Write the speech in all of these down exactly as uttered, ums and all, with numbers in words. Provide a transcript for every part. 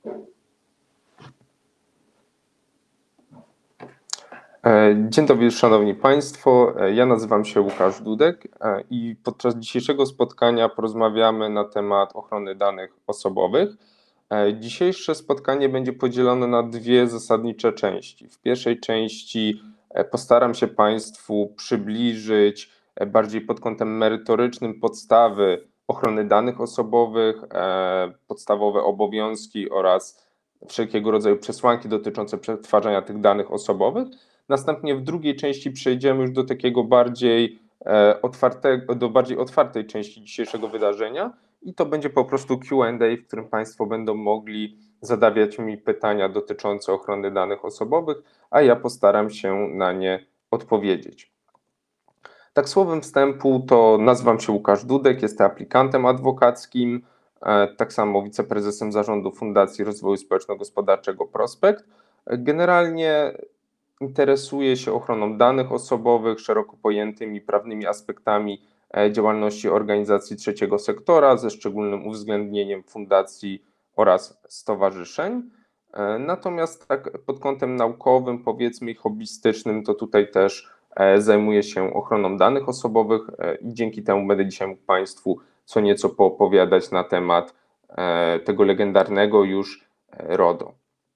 Dzień dobry, szanowni państwo. Ja nazywam się Łukasz Dudek i podczas dzisiejszego spotkania porozmawiamy na temat ochrony danych osobowych. Dzisiejsze spotkanie będzie podzielone na dwie zasadnicze części. W pierwszej części postaram się państwu przybliżyć bardziej pod kątem merytorycznym podstawy ochrony danych osobowych, podstawowe obowiązki oraz wszelkiego rodzaju przesłanki dotyczące przetwarzania tych danych osobowych. Następnie w drugiej części przejdziemy już do takiego bardziej otwartego, do bardziej otwartej części dzisiejszego wydarzenia i to będzie po prostu Q and A, w którym państwo będą mogli zadawać mi pytania dotyczące ochrony danych osobowych, a ja postaram się na nie odpowiedzieć. Tak słowem wstępu to nazywam się Łukasz Dudek, jestem aplikantem adwokackim, tak samo wiceprezesem zarządu Fundacji Rozwoju Społeczno-Gospodarczego Prospekt. Generalnie interesuję się ochroną danych osobowych, szeroko pojętymi prawnymi aspektami działalności organizacji trzeciego sektora, ze szczególnym uwzględnieniem fundacji oraz stowarzyszeń. Natomiast tak pod kątem naukowym, powiedzmy i hobbystycznym, to tutaj też zajmuję się ochroną danych osobowych i dzięki temu będę dzisiaj mógł państwu co nieco poopowiadać na temat tego legendarnego już RODO.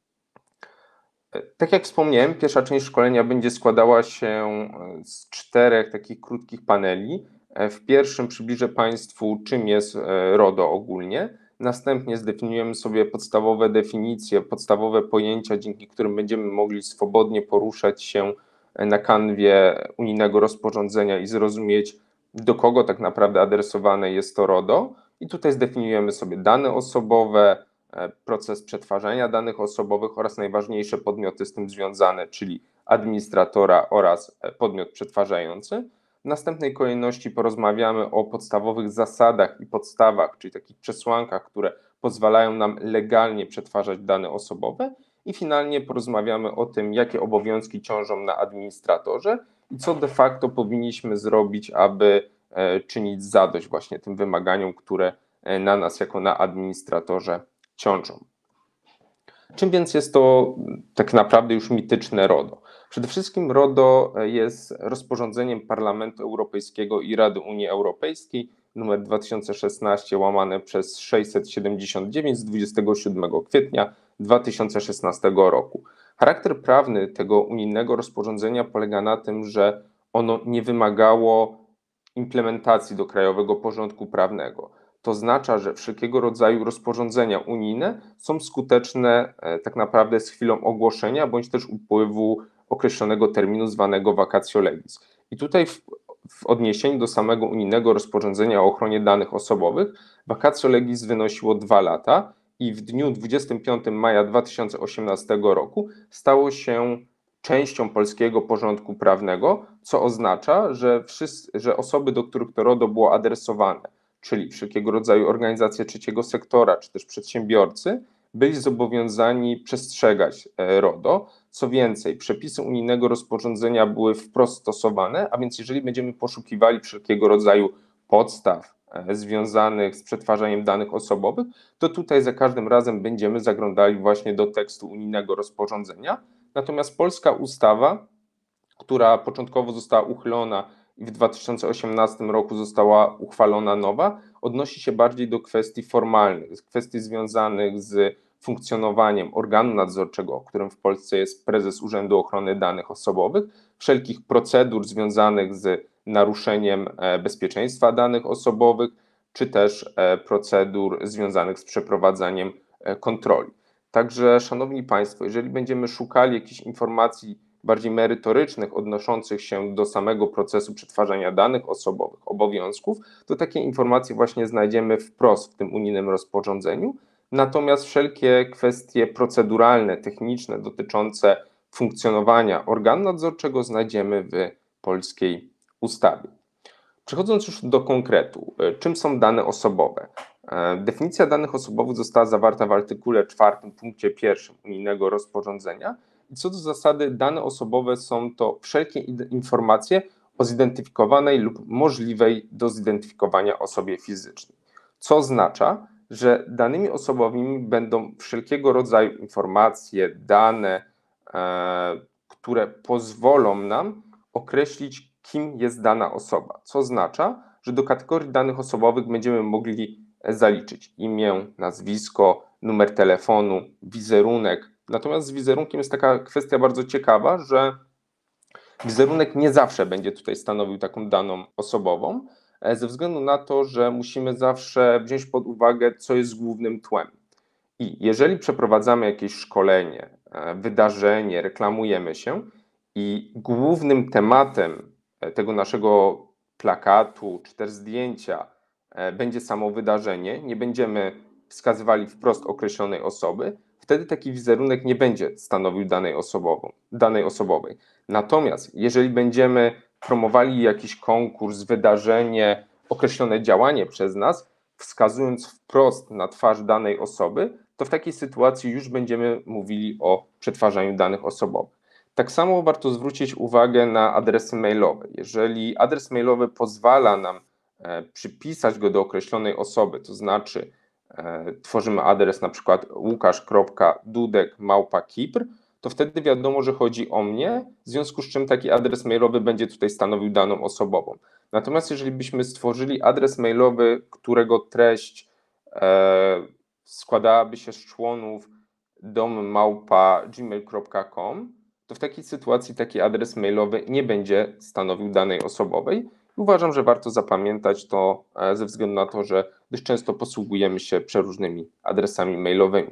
Tak jak wspomniałem, pierwsza część szkolenia będzie składała się z czterech takich krótkich paneli. W pierwszym przybliżę państwu, czym jest RODO ogólnie. Następnie zdefiniujemy sobie podstawowe definicje, podstawowe pojęcia, dzięki którym będziemy mogli swobodnie poruszać się na kanwie unijnego rozporządzenia i zrozumieć, do kogo tak naprawdę adresowane jest to RODO. I tutaj zdefiniujemy sobie dane osobowe, proces przetwarzania danych osobowych oraz najważniejsze podmioty z tym związane, czyli administratora oraz podmiot przetwarzający. W następnej kolejności porozmawiamy o podstawowych zasadach i podstawach, czyli takich przesłankach, które pozwalają nam legalnie przetwarzać dane osobowe i finalnie porozmawiamy o tym, jakie obowiązki ciążą na administratorze i co de facto powinniśmy zrobić, aby czynić zadość właśnie tym wymaganiom, które na nas jako na administratorze ciążą. Czym więc jest to tak naprawdę już mityczne RODO? Przede wszystkim RODO jest rozporządzeniem Parlamentu Europejskiego i Rady Unii Europejskiej nr dwa tysiące szesnaście łamane przez sześćset siedemdziesiąt dziewięć z dwudziestego siódmego kwietnia dwa tysiące szesnastego roku. Charakter prawny tego unijnego rozporządzenia polega na tym, że ono nie wymagało implementacji do krajowego porządku prawnego. To oznacza, że wszelkiego rodzaju rozporządzenia unijne są skuteczne tak naprawdę z chwilą ogłoszenia bądź też upływu określonego terminu zwanego vacatio legis. I tutaj w, w odniesieniu do samego unijnego rozporządzenia o ochronie danych osobowych vacatio legis wynosiło dwa lata i w dniu dwudziestego piątego maja dwa tysiące osiemnastego roku stało się częścią polskiego porządku prawnego, co oznacza, że, wszyscy, że osoby, do których to RODO było adresowane, czyli wszelkiego rodzaju organizacje trzeciego sektora, czy też przedsiębiorcy, byli zobowiązani przestrzegać RODO. Co więcej, przepisy unijnego rozporządzenia były wprost stosowane, a więc jeżeli będziemy poszukiwali wszelkiego rodzaju podstaw związanych z przetwarzaniem danych osobowych, to tutaj za każdym razem będziemy zaglądali właśnie do tekstu unijnego rozporządzenia. Natomiast polska ustawa, która początkowo została uchylona i w dwa tysiące osiemnastym roku została uchwalona nowa, odnosi się bardziej do kwestii formalnych, kwestii związanych z funkcjonowaniem organu nadzorczego, którym w Polsce jest prezes Urzędu Ochrony Danych Osobowych, wszelkich procedur związanych z naruszeniem bezpieczeństwa danych osobowych, czy też procedur związanych z przeprowadzaniem kontroli. Także, szanowni państwo, jeżeli będziemy szukali jakichś informacji bardziej merytorycznych, odnoszących się do samego procesu przetwarzania danych osobowych, obowiązków, to takie informacje właśnie znajdziemy wprost w tym unijnym rozporządzeniu. Natomiast wszelkie kwestie proceduralne, techniczne dotyczące funkcjonowania organu nadzorczego znajdziemy w polskiej ustawie. Przechodząc już do konkretu, czym są dane osobowe? Definicja danych osobowych została zawarta w artykule czwartym punkcie pierwszym unijnego rozporządzenia. I co do zasady, dane osobowe są to wszelkie informacje o zidentyfikowanej lub możliwej do zidentyfikowania osobie fizycznej. Co oznacza, że danymi osobowymi będą wszelkiego rodzaju informacje, dane, e, które pozwolą nam określić, kim jest dana osoba, co oznacza, że do kategorii danych osobowych będziemy mogli zaliczyć imię, nazwisko, numer telefonu, wizerunek. Natomiast z wizerunkiem jest taka kwestia bardzo ciekawa, że wizerunek nie zawsze będzie tutaj stanowił taką daną osobową, ze względu na to, że musimy zawsze wziąć pod uwagę, co jest głównym tłem. I jeżeli przeprowadzamy jakieś szkolenie, wydarzenie, reklamujemy się i głównym tematem tego naszego plakatu czy też zdjęcia będzie samo wydarzenie, nie będziemy wskazywali wprost określonej osoby, wtedy taki wizerunek nie będzie stanowił danej, osobową, danej osobowej. Natomiast jeżeli będziemy promowali jakiś konkurs, wydarzenie, określone działanie przez nas, wskazując wprost na twarz danej osoby, to w takiej sytuacji już będziemy mówili o przetwarzaniu danych osobowych. Tak samo warto zwrócić uwagę na adresy mailowe. Jeżeli adres mailowy pozwala nam e, przypisać go do określonej osoby, to znaczy e, tworzymy adres na przykład łukasz kropka dudek małpa kipr, to wtedy wiadomo, że chodzi o mnie, w związku z czym taki adres mailowy będzie tutaj stanowił daną osobową. Natomiast jeżeli byśmy stworzyli adres mailowy, którego treść e, składałaby się z członów dom małpa gmail kropka com, to w takiej sytuacji taki adres mailowy nie będzie stanowił danej osobowej. Uważam, że warto zapamiętać to ze względu na to, że dość często posługujemy się przeróżnymi adresami mailowymi.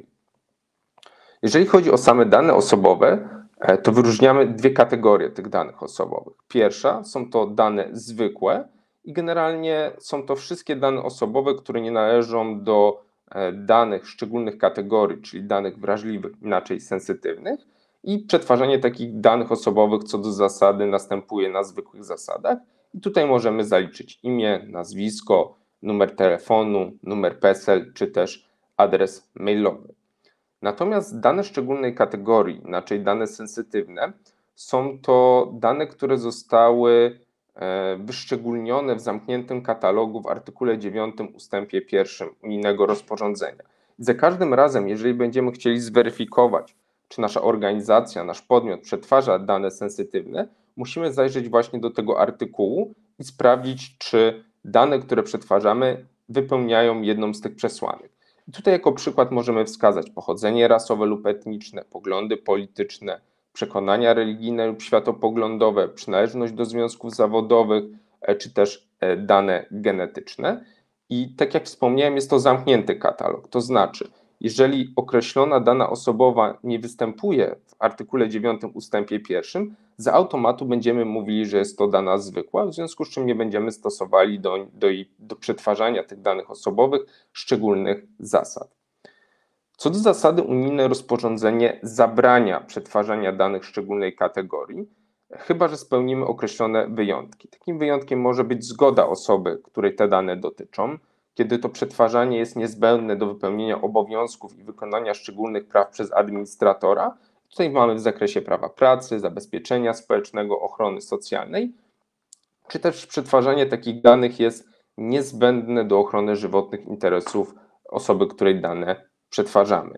Jeżeli chodzi o same dane osobowe, to wyróżniamy dwie kategorie tych danych osobowych. Pierwsza są to dane zwykłe i generalnie są to wszystkie dane osobowe, które nie należą do danych szczególnych kategorii, czyli danych wrażliwych, inaczej sensytywnych, i przetwarzanie takich danych osobowych co do zasady następuje na zwykłych zasadach. I tutaj możemy zaliczyć imię, nazwisko, numer telefonu, numer PESEL czy też adres mailowy. Natomiast dane szczególnej kategorii, inaczej dane sensytywne, są to dane, które zostały wyszczególnione w zamkniętym katalogu w artykule dziewiątym ustępie pierwszym unijnego rozporządzenia. I za każdym razem, jeżeli będziemy chcieli zweryfikować, czy nasza organizacja, nasz podmiot przetwarza dane sensytywne, musimy zajrzeć właśnie do tego artykułu i sprawdzić, czy dane, które przetwarzamy, wypełniają jedną z tych przesłanek. I tutaj jako przykład możemy wskazać pochodzenie rasowe lub etniczne, poglądy polityczne, przekonania religijne lub światopoglądowe, przynależność do związków zawodowych, czy też dane genetyczne. I tak jak wspomniałem, jest to zamknięty katalog, to znaczy, jeżeli określona dana osobowa nie występuje w artykule dziewiątym ustępie pierwszym, z automatu będziemy mówili, że jest to dana zwykła, w związku z czym nie będziemy stosowali do, do, do przetwarzania tych danych osobowych szczególnych zasad. Co do zasady, unijne rozporządzenie zabrania przetwarzania danych szczególnej kategorii, chyba że spełnimy określone wyjątki. Takim wyjątkiem może być zgoda osoby, której te dane dotyczą, kiedy to przetwarzanie jest niezbędne do wypełnienia obowiązków i wykonania szczególnych praw przez administratora. Tutaj mamy w zakresie prawa pracy, zabezpieczenia społecznego, ochrony socjalnej, czy też przetwarzanie takich danych jest niezbędne do ochrony żywotnych interesów osoby, której dane przetwarzamy.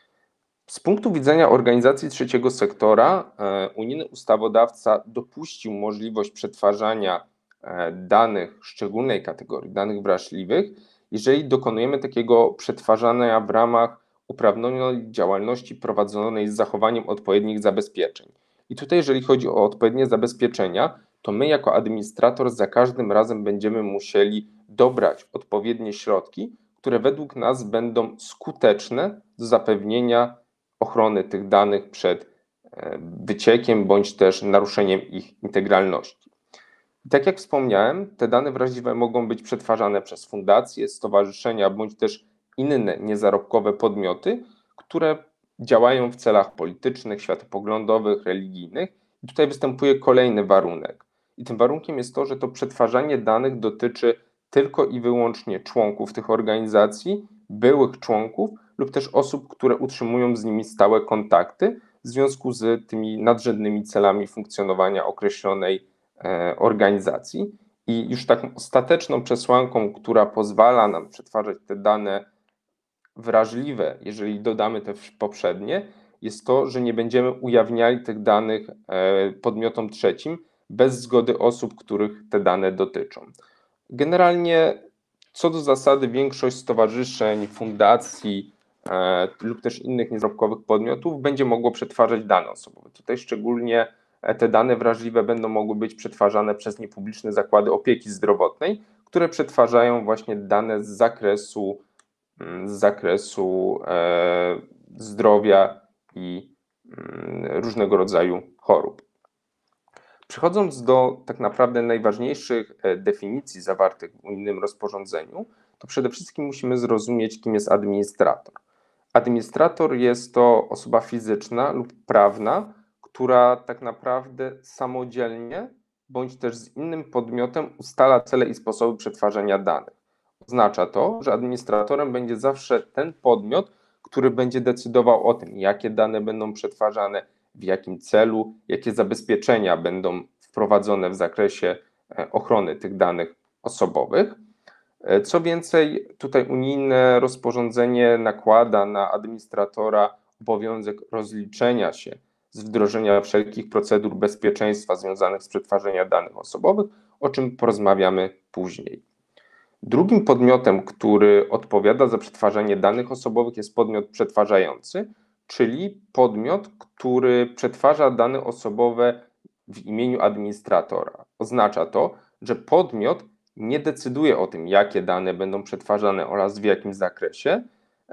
Z punktu widzenia organizacji trzeciego sektora, unijny ustawodawca dopuścił możliwość przetwarzania danych szczególnej kategorii, danych wrażliwych, jeżeli dokonujemy takiego przetwarzania w ramach uprawnionej działalności prowadzonej z zachowaniem odpowiednich zabezpieczeń. I tutaj, jeżeli chodzi o odpowiednie zabezpieczenia, to my jako administrator za każdym razem będziemy musieli dobrać odpowiednie środki, które według nas będą skuteczne do zapewnienia ochrony tych danych przed wyciekiem bądź też naruszeniem ich integralności. I tak jak wspomniałem, te dane wrażliwe mogą być przetwarzane przez fundacje, stowarzyszenia bądź też inne niezarobkowe podmioty, które działają w celach politycznych, światopoglądowych, religijnych. I tutaj występuje kolejny warunek. I tym warunkiem jest to, że to przetwarzanie danych dotyczy tylko i wyłącznie członków tych organizacji, byłych członków lub też osób, które utrzymują z nimi stałe kontakty w związku z tymi nadrzędnymi celami funkcjonowania określonej e, organizacji. I już taką ostateczną przesłanką, która pozwala nam przetwarzać te dane wrażliwe, jeżeli dodamy te poprzednie, jest to, że nie będziemy ujawniali tych danych podmiotom trzecim bez zgody osób, których te dane dotyczą. Generalnie co do zasady większość stowarzyszeń, fundacji e, lub też innych niezarobkowych podmiotów będzie mogło przetwarzać dane osobowe. Tutaj szczególnie te dane wrażliwe będą mogły być przetwarzane przez niepubliczne zakłady opieki zdrowotnej, które przetwarzają właśnie dane z zakresu, z zakresu e, zdrowia i mm, różnego rodzaju chorób. Przechodząc do tak naprawdę najważniejszych definicji zawartych w unijnym rozporządzeniu, to przede wszystkim musimy zrozumieć, kim jest administrator. Administrator jest to osoba fizyczna lub prawna, która tak naprawdę samodzielnie bądź też z innym podmiotem ustala cele i sposoby przetwarzania danych. Oznacza to, że administratorem będzie zawsze ten podmiot, który będzie decydował o tym, jakie dane będą przetwarzane, w jakim celu, jakie zabezpieczenia będą wprowadzone w zakresie ochrony tych danych osobowych. Co więcej, tutaj unijne rozporządzenie nakłada na administratora obowiązek rozliczenia się z wdrożenia wszelkich procedur bezpieczeństwa związanych z przetwarzaniem danych osobowych, o czym porozmawiamy później. Drugim podmiotem, który odpowiada za przetwarzanie danych osobowych, jest podmiot przetwarzający, czyli podmiot, który przetwarza dane osobowe w imieniu administratora. Oznacza to, że podmiot nie decyduje o tym, jakie dane będą przetwarzane oraz w jakim zakresie,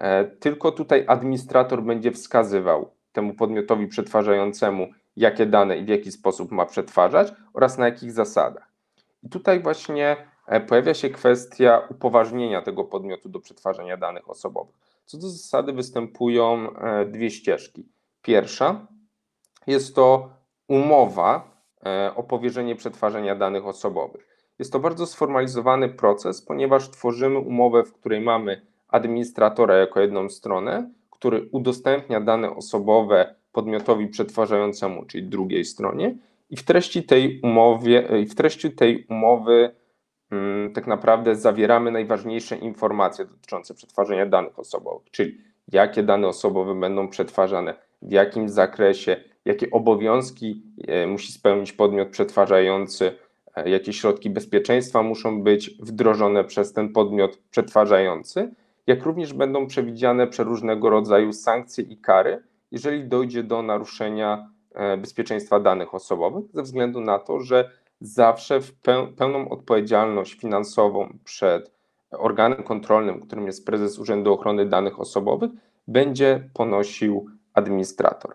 tylko tutaj administrator będzie wskazywał temu podmiotowi przetwarzającemu, jakie dane i w jaki sposób ma przetwarzać oraz na jakich zasadach. I tutaj właśnie pojawia się kwestia upoważnienia tego podmiotu do przetwarzania danych osobowych. Co do zasady występują dwie ścieżki. Pierwsza jest to umowa o powierzenie przetwarzania danych osobowych. Jest to bardzo sformalizowany proces, ponieważ tworzymy umowę, w której mamy administratora jako jedną stronę, który udostępnia dane osobowe podmiotowi przetwarzającemu, czyli drugiej stronie, i w treści tej umowie, w treści tej umowy hmm, tak naprawdę zawieramy najważniejsze informacje dotyczące przetwarzania danych osobowych, czyli jakie dane osobowe będą przetwarzane, w jakim zakresie, jakie obowiązki musi spełnić podmiot przetwarzający, jakie środki bezpieczeństwa muszą być wdrożone przez ten podmiot przetwarzający, jak również będą przewidziane przeróżnego rodzaju sankcje i kary, jeżeli dojdzie do naruszenia bezpieczeństwa danych osobowych, ze względu na to, że zawsze w pełną odpowiedzialność finansową przed organem kontrolnym, którym jest prezes Urzędu Ochrony Danych Osobowych, będzie ponosił administrator.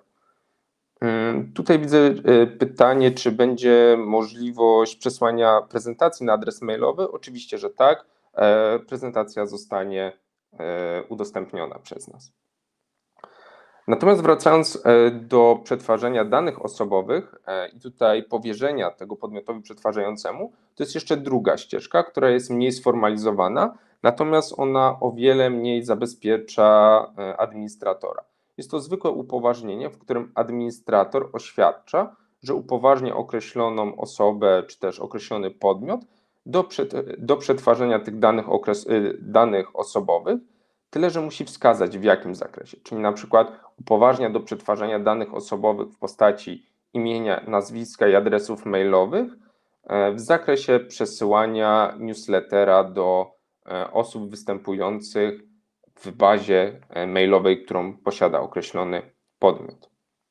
Tutaj widzę pytanie, czy będzie możliwość przesłania prezentacji na adres mailowy? Oczywiście, że tak. Prezentacja zostanie udostępniona przez nas. Natomiast wracając do przetwarzania danych osobowych i tutaj powierzenia tego podmiotowi przetwarzającemu, to jest jeszcze druga ścieżka, która jest mniej sformalizowana, natomiast ona o wiele mniej zabezpiecza administratora. Jest to zwykłe upoważnienie, w którym administrator oświadcza, że upoważnia określoną osobę czy też określony podmiot do, przet, do przetwarzania tych danych, okres, danych osobowych, tyle że musi wskazać w jakim zakresie, czyli na przykład upoważnia do przetwarzania danych osobowych w postaci imienia, nazwiska i adresów mailowych w zakresie przesyłania newslettera do osób występujących w bazie mailowej, którą posiada określony podmiot.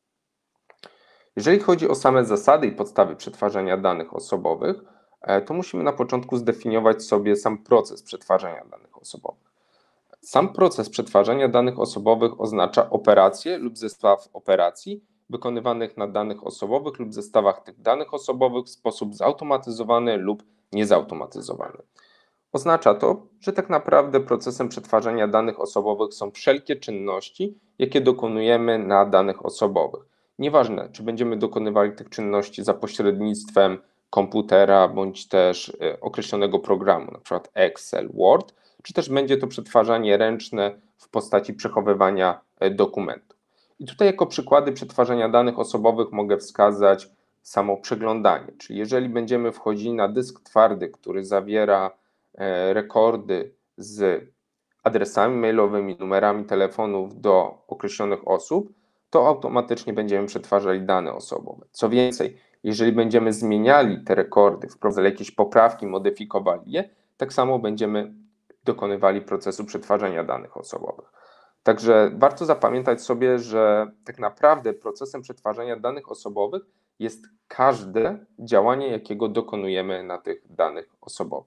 Jeżeli chodzi o same zasady i podstawy przetwarzania danych osobowych, to musimy na początku zdefiniować sobie sam proces przetwarzania danych osobowych. Sam proces przetwarzania danych osobowych oznacza operacje lub zestaw operacji wykonywanych na danych osobowych lub zestawach tych danych osobowych w sposób zautomatyzowany lub niezautomatyzowany. Oznacza to, że tak naprawdę procesem przetwarzania danych osobowych są wszelkie czynności, jakie dokonujemy na danych osobowych. Nieważne, czy będziemy dokonywali tych czynności za pośrednictwem komputera bądź też określonego programu, np. Excel, Word, czy też będzie to przetwarzanie ręczne w postaci przechowywania dokumentów. I tutaj jako przykłady przetwarzania danych osobowych mogę wskazać samo przeglądanie, czyli jeżeli będziemy wchodzili na dysk twardy, który zawiera rekordy z adresami mailowymi, numerami telefonów do określonych osób, to automatycznie będziemy przetwarzali dane osobowe. Co więcej, jeżeli będziemy zmieniali te rekordy, wprowadzali jakieś poprawki, modyfikowali je, tak samo będziemy dokonywali procesu przetwarzania danych osobowych. Także warto zapamiętać sobie, że tak naprawdę procesem przetwarzania danych osobowych jest każde działanie, jakiego dokonujemy na tych danych osobowych.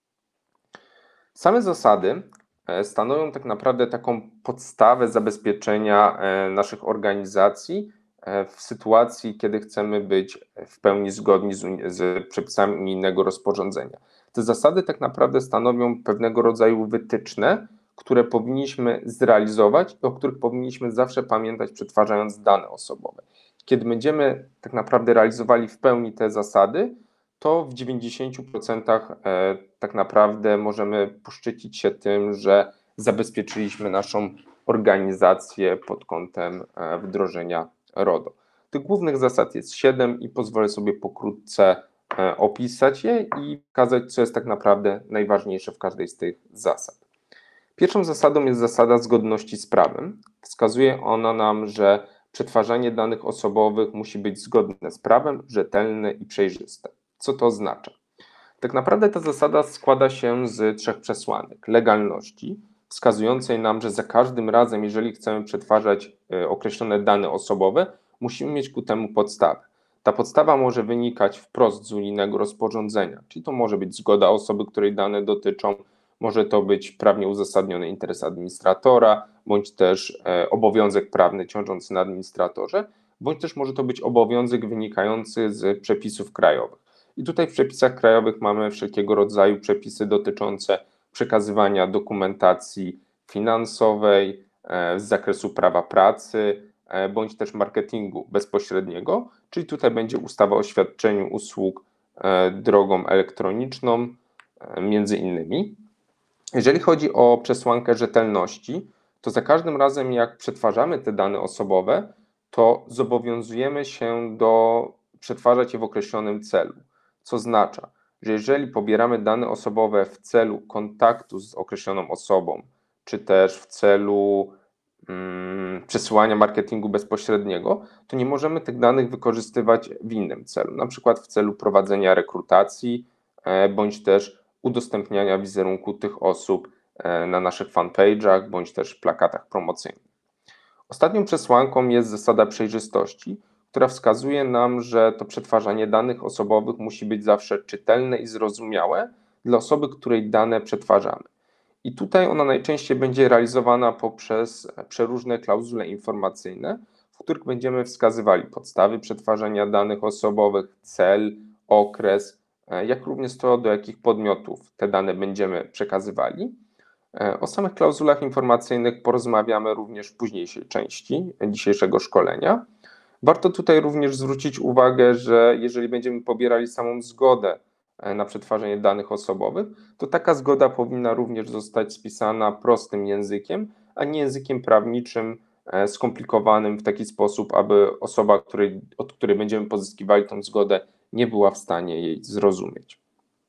Same zasady stanowią tak naprawdę taką podstawę zabezpieczenia naszych organizacji w sytuacji, kiedy chcemy być w pełni zgodni z, z przepisami unijnego rozporządzenia. Te zasady tak naprawdę stanowią pewnego rodzaju wytyczne, które powinniśmy zrealizować i o których powinniśmy zawsze pamiętać, przetwarzając dane osobowe. Kiedy będziemy tak naprawdę realizowali w pełni te zasady, to w dziewięćdziesięciu procentach tak naprawdę możemy poszczycić się tym, że zabezpieczyliśmy naszą organizację pod kątem wdrożenia RODO. Tych głównych zasad jest siedem i pozwolę sobie pokrótce opisać je i pokazać, co jest tak naprawdę najważniejsze w każdej z tych zasad. Pierwszą zasadą jest zasada zgodności z prawem. Wskazuje ona nam, że przetwarzanie danych osobowych musi być zgodne z prawem, rzetelne i przejrzyste. Co to oznacza? Tak naprawdę ta zasada składa się z trzech przesłanek. Legalności, wskazującej nam, że za każdym razem, jeżeli chcemy przetwarzać określone dane osobowe, musimy mieć ku temu podstawę. Ta podstawa może wynikać wprost z unijnego rozporządzenia, czyli to może być zgoda osoby, której dane dotyczą, może to być prawnie uzasadniony interes administratora, bądź też obowiązek prawny ciążący na administratorze, bądź też może to być obowiązek wynikający z przepisów krajowych. I tutaj w przepisach krajowych mamy wszelkiego rodzaju przepisy dotyczące przekazywania dokumentacji finansowej z zakresu prawa pracy, bądź też marketingu bezpośredniego, czyli tutaj będzie ustawa o świadczeniu usług drogą elektroniczną, między innymi. Jeżeli chodzi o przesłankę rzetelności, to za każdym razem, jak przetwarzamy te dane osobowe, to zobowiązujemy się do przetwarzać je w określonym celu. Co oznacza, że jeżeli pobieramy dane osobowe w celu kontaktu z określoną osobą, czy też w celu mm, przesyłania marketingu bezpośredniego, to nie możemy tych danych wykorzystywać w innym celu, na przykład w celu prowadzenia rekrutacji, e, bądź też udostępniania wizerunku tych osób e, na naszych fanpage'ach, bądź też plakatach promocyjnych. Ostatnią przesłanką jest zasada przejrzystości, która wskazuje nam, że to przetwarzanie danych osobowych musi być zawsze czytelne i zrozumiałe dla osoby, której dane przetwarzamy. I tutaj ona najczęściej będzie realizowana poprzez przeróżne klauzule informacyjne, w których będziemy wskazywali podstawy przetwarzania danych osobowych, cel, okres, jak również to, do jakich podmiotów te dane będziemy przekazywali. O samych klauzulach informacyjnych porozmawiamy również w późniejszej części dzisiejszego szkolenia. Warto tutaj również zwrócić uwagę, że jeżeli będziemy pobierali samą zgodę na przetwarzanie danych osobowych, to taka zgoda powinna również zostać spisana prostym językiem, a nie językiem prawniczym skomplikowanym w taki sposób, aby osoba, której, od której będziemy pozyskiwali tę zgodę, nie była w stanie jej zrozumieć.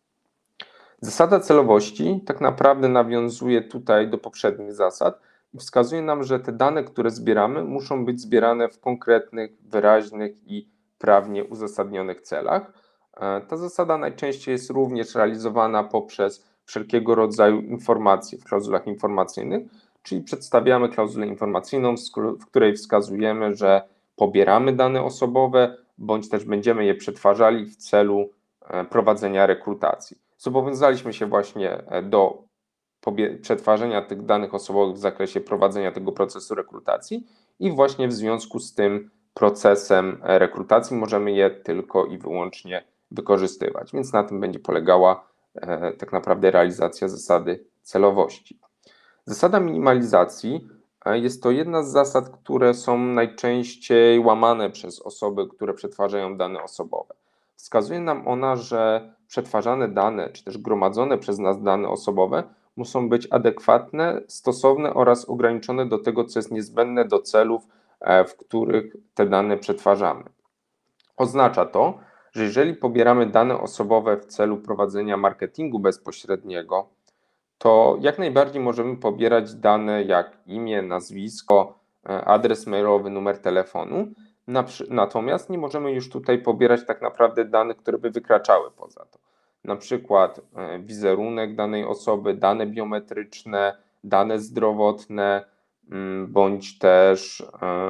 Zasada celowości tak naprawdę nawiązuje tutaj do poprzednich zasad i wskazuje nam, że te dane, które zbieramy, muszą być zbierane w konkretnych, wyraźnych i prawnie uzasadnionych celach. Ta zasada najczęściej jest również realizowana poprzez wszelkiego rodzaju informacje w klauzulach informacyjnych, czyli przedstawiamy klauzulę informacyjną, w której wskazujemy, że pobieramy dane osobowe, bądź też będziemy je przetwarzali w celu prowadzenia rekrutacji. Zobowiązaliśmy się właśnie do przetwarzania tych danych osobowych w zakresie prowadzenia tego procesu rekrutacji i właśnie w związku z tym procesem rekrutacji możemy je tylko i wyłącznie wykorzystywać, więc na tym będzie polegała e, tak naprawdę realizacja zasady celowości. Zasada minimalizacji e, jest to jedna z zasad, które są najczęściej łamane przez osoby, które przetwarzają dane osobowe. Wskazuje nam ona, że przetwarzane dane, czy też gromadzone przez nas dane osobowe muszą być adekwatne, stosowne oraz ograniczone do tego, co jest niezbędne do celów, w których te dane przetwarzamy. Oznacza to, że jeżeli pobieramy dane osobowe w celu prowadzenia marketingu bezpośredniego, to jak najbardziej możemy pobierać dane jak imię, nazwisko, adres mailowy, numer telefonu. Natomiast nie możemy już tutaj pobierać tak naprawdę danych, które by wykraczały poza to. Na przykład wizerunek danej osoby, dane biometryczne, dane zdrowotne, bądź też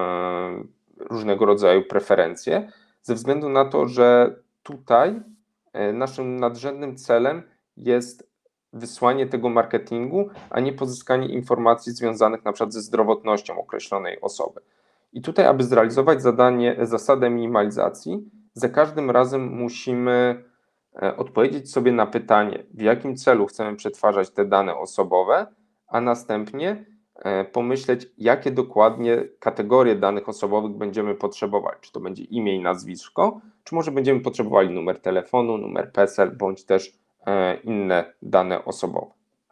różnego rodzaju preferencje, ze względu na to, że tutaj naszym nadrzędnym celem jest wysłanie tego marketingu, a nie pozyskanie informacji związanych na przykład ze zdrowotnością określonej osoby. I tutaj, aby zrealizować zadanie, zasadę minimalizacji, za każdym razem musimy odpowiedzieć sobie na pytanie, w jakim celu chcemy przetwarzać te dane osobowe, a następnie pomyśleć, jakie dokładnie kategorie danych osobowych będziemy potrzebować. Czy to będzie imię i nazwisko, czy może będziemy potrzebowali numer telefonu, numer PESEL, bądź też inne dane osobowe.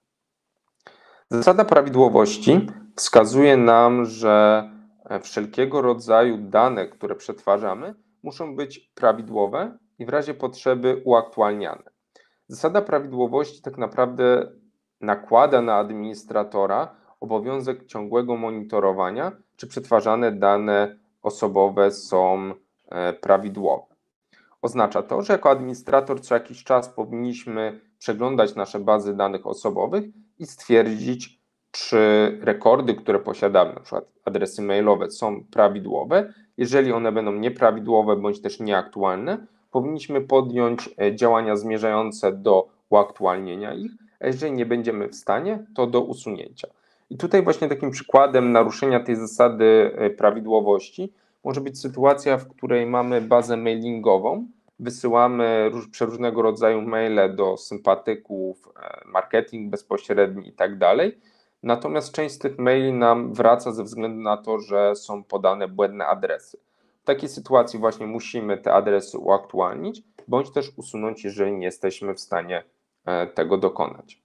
Zasada prawidłowości wskazuje nam, że wszelkiego rodzaju dane, które przetwarzamy, muszą być prawidłowe i w razie potrzeby uaktualniane. Zasada prawidłowości tak naprawdę nakłada na administratora obowiązek ciągłego monitorowania, czy przetwarzane dane osobowe są prawidłowe. Oznacza to, że jako administrator co jakiś czas powinniśmy przeglądać nasze bazy danych osobowych i stwierdzić, czy rekordy, które posiadamy, na przykład adresy mailowe, są prawidłowe. Jeżeli one będą nieprawidłowe bądź też nieaktualne, powinniśmy podjąć działania zmierzające do uaktualnienia ich, a jeżeli nie będziemy w stanie, to do usunięcia. I tutaj właśnie takim przykładem naruszenia tej zasady prawidłowości może być sytuacja, w której mamy bazę mailingową, wysyłamy róż, przeróżnego rodzaju maile do sympatyków, marketing bezpośredni i tak dalej, natomiast część z tych maili nam wraca ze względu na to, że są podane błędne adresy. W takiej sytuacji właśnie musimy te adresy uaktualnić, bądź też usunąć, jeżeli nie jesteśmy w stanie tego dokonać.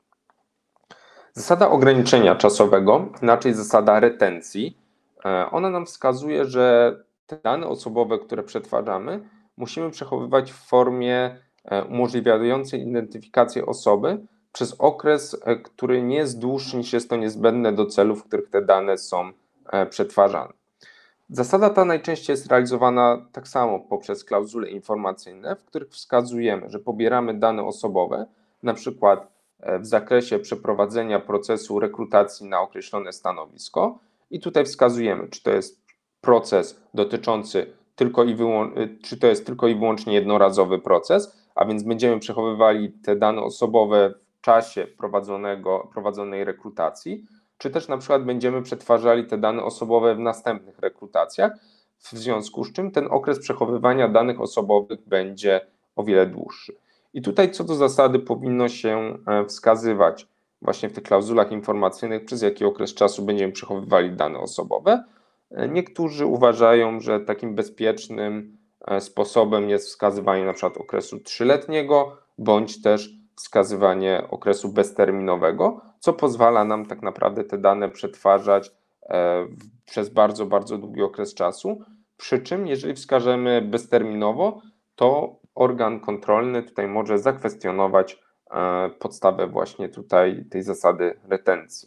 Zasada ograniczenia czasowego, inaczej zasada retencji, ona nam wskazuje, że te dane osobowe, które przetwarzamy, musimy przechowywać w formie umożliwiającej identyfikację osoby przez okres, który nie jest dłuższy niż jest to niezbędne do celów, w których te dane są przetwarzane. Zasada ta najczęściej jest realizowana tak samo poprzez klauzule informacyjne, w których wskazujemy, że pobieramy dane osobowe, na przykład w zakresie przeprowadzenia procesu rekrutacji na określone stanowisko i tutaj wskazujemy, czy to jest proces dotyczący tylko i wyłącznie, czy to jest tylko i wyłącznie jednorazowy proces, a więc będziemy przechowywali te dane osobowe w czasie prowadzonego, prowadzonej rekrutacji, czy też na przykład będziemy przetwarzali te dane osobowe w następnych rekrutacjach, w związku z czym ten okres przechowywania danych osobowych będzie o wiele dłuższy. I tutaj co do zasady powinno się wskazywać właśnie w tych klauzulach informacyjnych, przez jaki okres czasu będziemy przechowywali dane osobowe. Niektórzy uważają, że takim bezpiecznym sposobem jest wskazywanie na przykład okresu trzyletniego, bądź też wskazywanie okresu bezterminowego, co pozwala nam tak naprawdę te dane przetwarzać przez bardzo, bardzo długi okres czasu. Przy czym, jeżeli wskażemy bezterminowo, to organ kontrolny tutaj może zakwestionować podstawę właśnie tutaj tej zasady retencji.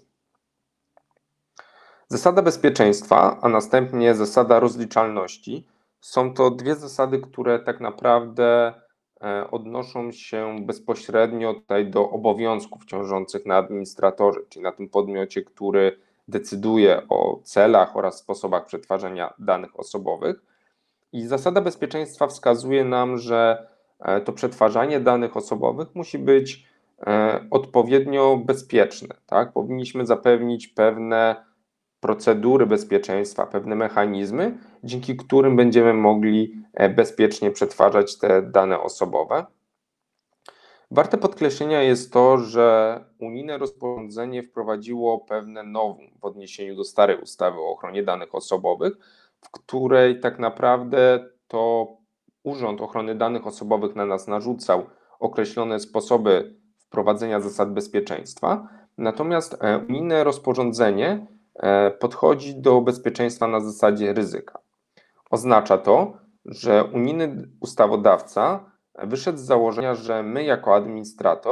Zasada bezpieczeństwa, a następnie zasada rozliczalności są to dwie zasady, które tak naprawdę odnoszą się bezpośrednio tutaj do obowiązków ciążących na administratorze, czyli na tym podmiocie, który decyduje o celach oraz sposobach przetwarzania danych osobowych. I zasada bezpieczeństwa wskazuje nam, że to przetwarzanie danych osobowych musi być odpowiednio bezpieczne. Tak? Powinniśmy zapewnić pewne procedury bezpieczeństwa, pewne mechanizmy, dzięki którym będziemy mogli bezpiecznie przetwarzać te dane osobowe. Warte podkreślenia jest to, że unijne rozporządzenie wprowadziło pewne novum w odniesieniu do starej ustawy o ochronie danych osobowych, w której tak naprawdę to Urząd Ochrony Danych Osobowych na nas narzucał określone sposoby wprowadzenia zasad bezpieczeństwa, natomiast unijne rozporządzenie podchodzi do bezpieczeństwa na zasadzie ryzyka. Oznacza to, że unijny ustawodawca wyszedł z założenia, że my jako administrator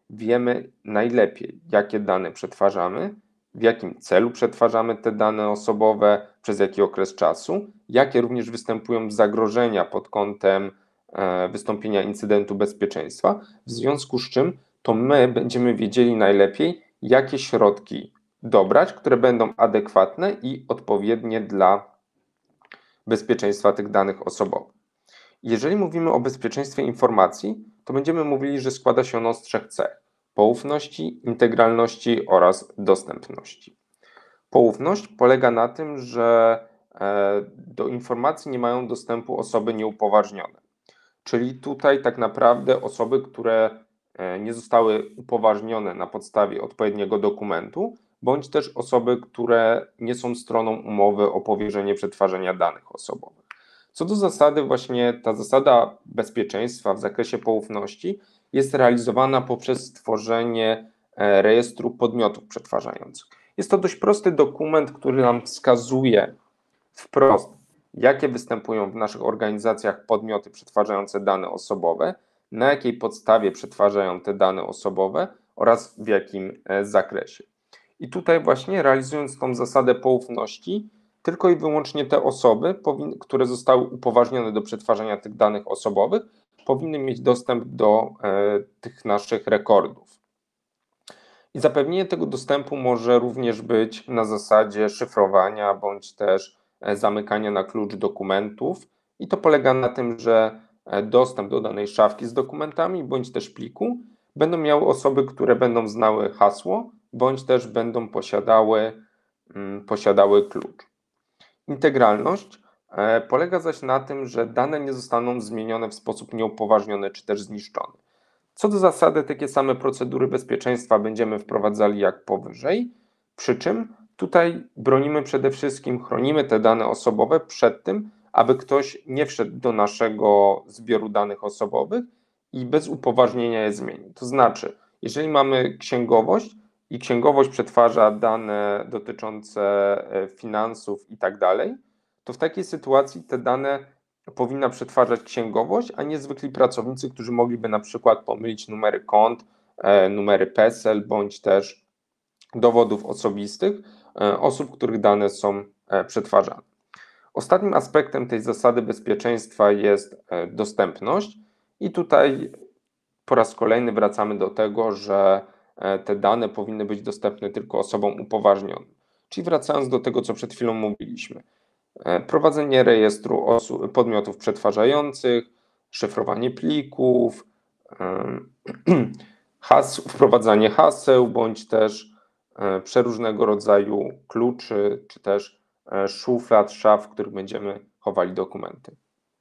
wiemy najlepiej, jakie dane przetwarzamy, w jakim celu przetwarzamy te dane osobowe, przez jaki okres czasu, jakie również występują zagrożenia pod kątem e, wystąpienia incydentu bezpieczeństwa, w związku z czym to my będziemy wiedzieli najlepiej, jakie środki dobrać, które będą adekwatne i odpowiednie dla bezpieczeństwa tych danych osobowych. Jeżeli mówimy o bezpieczeństwie informacji, to będziemy mówili, że składa się ono z trzech cech: poufności, integralności oraz dostępności. Poufność polega na tym, że do informacji nie mają dostępu osoby nieupoważnione. Czyli tutaj tak naprawdę osoby, które nie zostały upoważnione na podstawie odpowiedniego dokumentu, bądź też osoby, które nie są stroną umowy o powierzenie przetwarzania danych osobowych. Co do zasady, właśnie ta zasada bezpieczeństwa w zakresie poufności jest realizowana poprzez stworzenie rejestru podmiotów przetwarzających. Jest to dość prosty dokument, który nam wskazuje wprost, jakie występują w naszych organizacjach podmioty przetwarzające dane osobowe, na jakiej podstawie przetwarzają te dane osobowe oraz w jakim zakresie. I tutaj właśnie, realizując tą zasadę poufności, tylko i wyłącznie te osoby, które zostały upoważnione do przetwarzania tych danych osobowych, powinny mieć dostęp do e, tych naszych rekordów. I zapewnienie tego dostępu może również być na zasadzie szyfrowania bądź też zamykania na klucz dokumentów. I to polega na tym, że dostęp do danej szafki z dokumentami bądź też pliku będą miały osoby, które będą znały hasło bądź też będą posiadały, mm, posiadały klucz. Integralność polega zaś na tym, że dane nie zostaną zmienione w sposób nieupoważniony czy też zniszczony. Co do zasady, takie same procedury bezpieczeństwa będziemy wprowadzali jak powyżej, przy czym tutaj bronimy przede wszystkim, chronimy te dane osobowe przed tym, aby ktoś nie wszedł do naszego zbioru danych osobowych i bez upoważnienia je zmienił. To znaczy, jeżeli mamy księgowość i księgowość przetwarza dane dotyczące finansów i tak dalej, to w takiej sytuacji te dane powinna przetwarzać księgowość, a nie zwykli pracownicy, którzy mogliby na przykład pomylić numery kont, numery PESEL bądź też dowodów osobistych osób, których dane są przetwarzane. Ostatnim aspektem tej zasady bezpieczeństwa jest dostępność i tutaj po raz kolejny wracamy do tego, że te dane powinny być dostępne tylko osobom upoważnionym. Czyli wracając do tego, co przed chwilą mówiliśmy. Prowadzenie rejestru osób, podmiotów przetwarzających, szyfrowanie plików, has, wprowadzanie haseł, bądź też przeróżnego rodzaju kluczy, czy też szuflad, szaf, w których będziemy chowali dokumenty.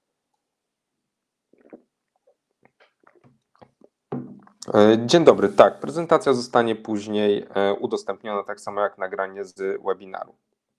Dzień dobry, tak, prezentacja zostanie później udostępniona, tak samo jak nagranie z webinaru.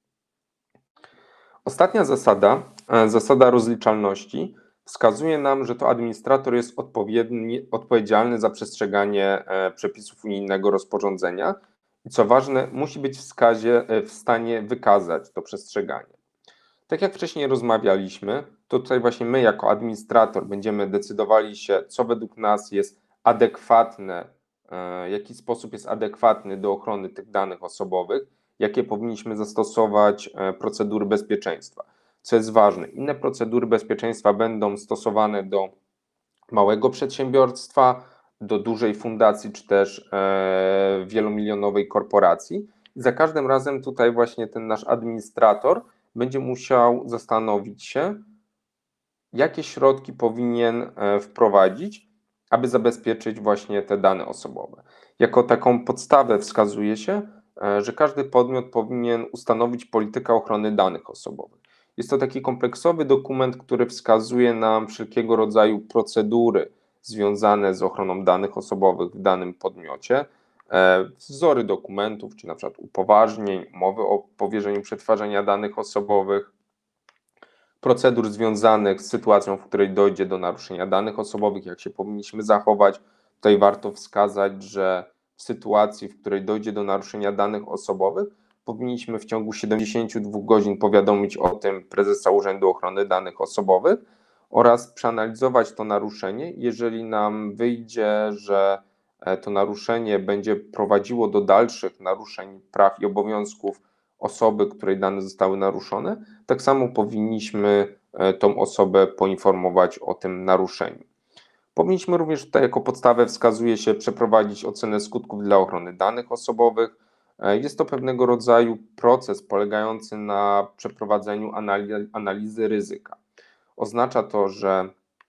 Ostatnia zasada, zasada rozliczalności, wskazuje nam, że to administrator jest odpowiedni, odpowiedzialny za przestrzeganie przepisów unijnego rozporządzenia i co ważne, musi być w, wskazie, w stanie wykazać to przestrzeganie. Tak jak wcześniej rozmawialiśmy, to tutaj właśnie my jako administrator będziemy decydowali się, co według nas jest adekwatne, w jaki sposób jest adekwatny do ochrony tych danych osobowych, jakie powinniśmy zastosować procedury bezpieczeństwa. Co jest ważne, inne procedury bezpieczeństwa będą stosowane do małego przedsiębiorstwa, do dużej fundacji czy też e, wielomilionowej korporacji. I za każdym razem tutaj właśnie ten nasz administrator będzie musiał zastanowić się, jakie środki powinien wprowadzić, aby zabezpieczyć właśnie te dane osobowe. Jako taką podstawę wskazuje się, że każdy podmiot powinien ustanowić politykę ochrony danych osobowych. Jest to taki kompleksowy dokument, który wskazuje nam wszelkiego rodzaju procedury związane z ochroną danych osobowych w danym podmiocie, wzory dokumentów, czy na przykład upoważnień, umowy o powierzeniu przetwarzania danych osobowych, procedur związanych z sytuacją, w której dojdzie do naruszenia danych osobowych, jak się powinniśmy zachować. Tutaj warto wskazać, że w sytuacji, w której dojdzie do naruszenia danych osobowych, powinniśmy w ciągu siedemdziesięciu dwóch godzin powiadomić o tym prezesa Urzędu Ochrony Danych Osobowych oraz przeanalizować to naruszenie. Jeżeli nam wyjdzie, że to naruszenie będzie prowadziło do dalszych naruszeń praw i obowiązków osoby, której dane zostały naruszone, tak samo powinniśmy tą osobę poinformować o tym naruszeniu. Powinniśmy również tutaj jako podstawę wskazuje się przeprowadzić ocenę skutków dla ochrony danych osobowych. Jest to pewnego rodzaju proces polegający na przeprowadzeniu analizy ryzyka. Oznacza to, że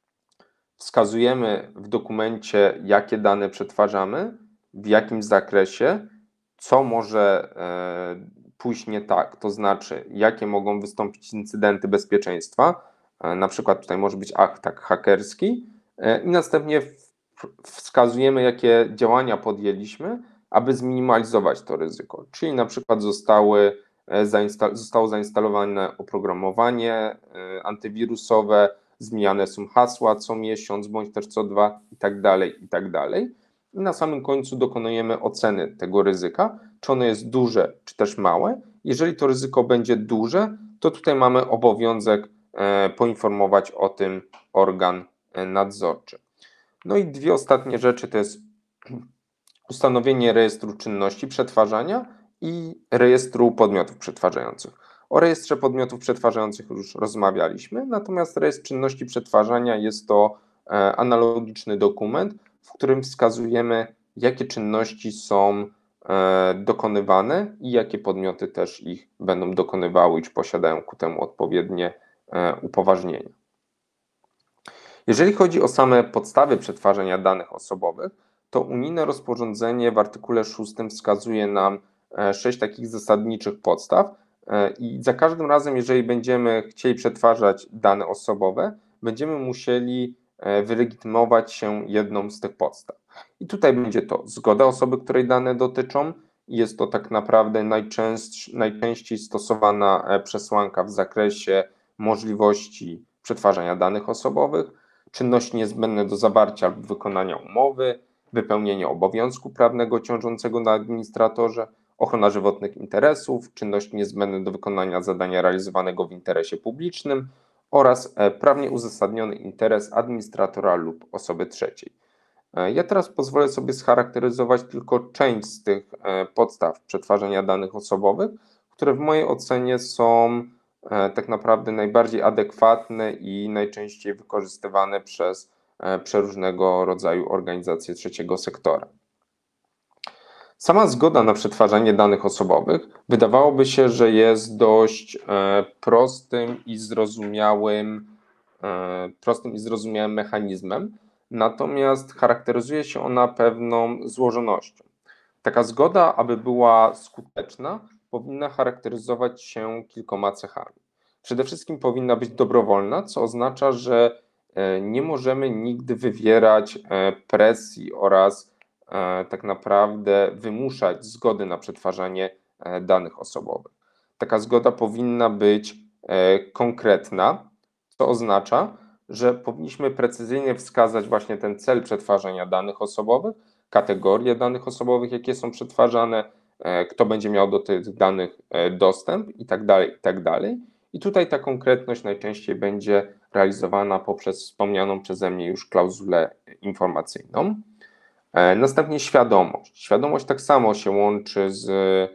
wskazujemy w dokumencie, jakie dane przetwarzamy, w jakim zakresie, co może pójść nie tak, to znaczy, jakie mogą wystąpić incydenty bezpieczeństwa, na przykład tutaj może być atak hakerski, i następnie wskazujemy, jakie działania podjęliśmy, aby zminimalizować to ryzyko, czyli na przykład zostały, zostało zainstalowane oprogramowanie antywirusowe, zmieniane są hasła co miesiąc bądź też co dwa i tak dalej, i tak dalej. I na samym końcu dokonujemy oceny tego ryzyka, czy ono jest duże, czy też małe. Jeżeli to ryzyko będzie duże, to tutaj mamy obowiązek poinformować o tym organ nadzorczy. No i dwie ostatnie rzeczy to jest ustanowienie rejestru czynności przetwarzania i rejestru podmiotów przetwarzających. O rejestrze podmiotów przetwarzających już rozmawialiśmy, natomiast rejestr czynności przetwarzania jest to analogiczny dokument, w którym wskazujemy, jakie czynności są dokonywane i jakie podmioty też ich będą dokonywały, czy posiadają ku temu odpowiednie upoważnienia. Jeżeli chodzi o same podstawy przetwarzania danych osobowych, to unijne rozporządzenie w artykule szóstym wskazuje nam sześć takich zasadniczych podstaw i za każdym razem, jeżeli będziemy chcieli przetwarzać dane osobowe, będziemy musieli wylegitymować się jedną z tych podstaw. I tutaj będzie to zgoda osoby, której dane dotyczą. Jest to tak naprawdę najczęstszy, najczęściej stosowana przesłanka w zakresie możliwości przetwarzania danych osobowych, czynności niezbędne do zawarcia lub wykonania umowy, wypełnienie obowiązku prawnego ciążącego na administratorze, ochrona żywotnych interesów, czynności niezbędne do wykonania zadania realizowanego w interesie publicznym oraz prawnie uzasadniony interes administratora lub osoby trzeciej. Ja teraz pozwolę sobie scharakteryzować tylko część z tych podstaw przetwarzania danych osobowych, które w mojej ocenie są tak naprawdę najbardziej adekwatne i najczęściej wykorzystywane przez przeróżnego rodzaju organizacje trzeciego sektora. Sama zgoda na przetwarzanie danych osobowych wydawałoby się, że jest dość prostym i zrozumiałym, prostym i zrozumiałym mechanizmem, natomiast charakteryzuje się ona pewną złożonością. Taka zgoda, aby była skuteczna, powinna charakteryzować się kilkoma cechami. Przede wszystkim powinna być dobrowolna, co oznacza, że nie możemy nigdy wywierać presji oraz tak naprawdę wymuszać zgody na przetwarzanie danych osobowych. Taka zgoda powinna być konkretna, co oznacza, że powinniśmy precyzyjnie wskazać właśnie ten cel przetwarzania danych osobowych, kategorie danych osobowych, jakie są przetwarzane, kto będzie miał do tych danych dostęp i tak dalej, i tak dalej. I tutaj ta konkretność najczęściej będzie realizowana poprzez wspomnianą przeze mnie już klauzulę informacyjną. Następnie świadomość. Świadomość tak samo się łączy z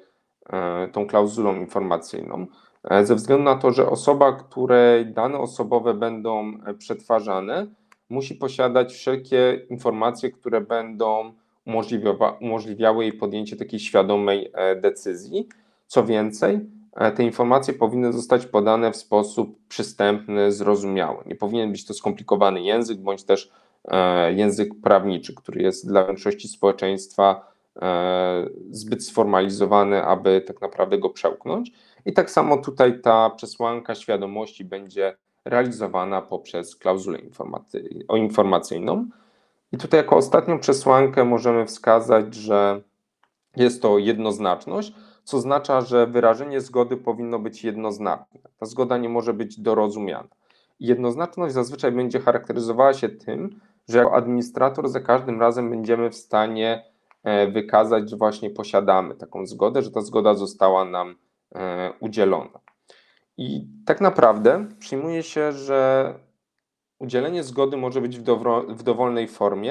tą klauzulą informacyjną, ze względu na to, że osoba, której dane osobowe będą przetwarzane, musi posiadać wszelkie informacje, które będą umożliwiały jej podjęcie takiej świadomej decyzji. Co więcej, te informacje powinny zostać podane w sposób przystępny, zrozumiały. Nie powinien być to skomplikowany język, bądź też język prawniczy, który jest dla większości społeczeństwa zbyt sformalizowany, aby tak naprawdę go przełknąć. I tak samo tutaj ta przesłanka świadomości będzie realizowana poprzez klauzulę informacyjną. I tutaj jako ostatnią przesłankę możemy wskazać, że jest to jednoznaczność, co oznacza, że wyrażenie zgody powinno być jednoznaczne. Ta zgoda nie może być dorozumiana. Jednoznaczność zazwyczaj będzie charakteryzowała się tym, że jako administrator za każdym razem będziemy w stanie wykazać, że właśnie posiadamy taką zgodę, że ta zgoda została nam udzielona. I tak naprawdę przyjmuje się, że udzielenie zgody może być w, dowro- w dowolnej formie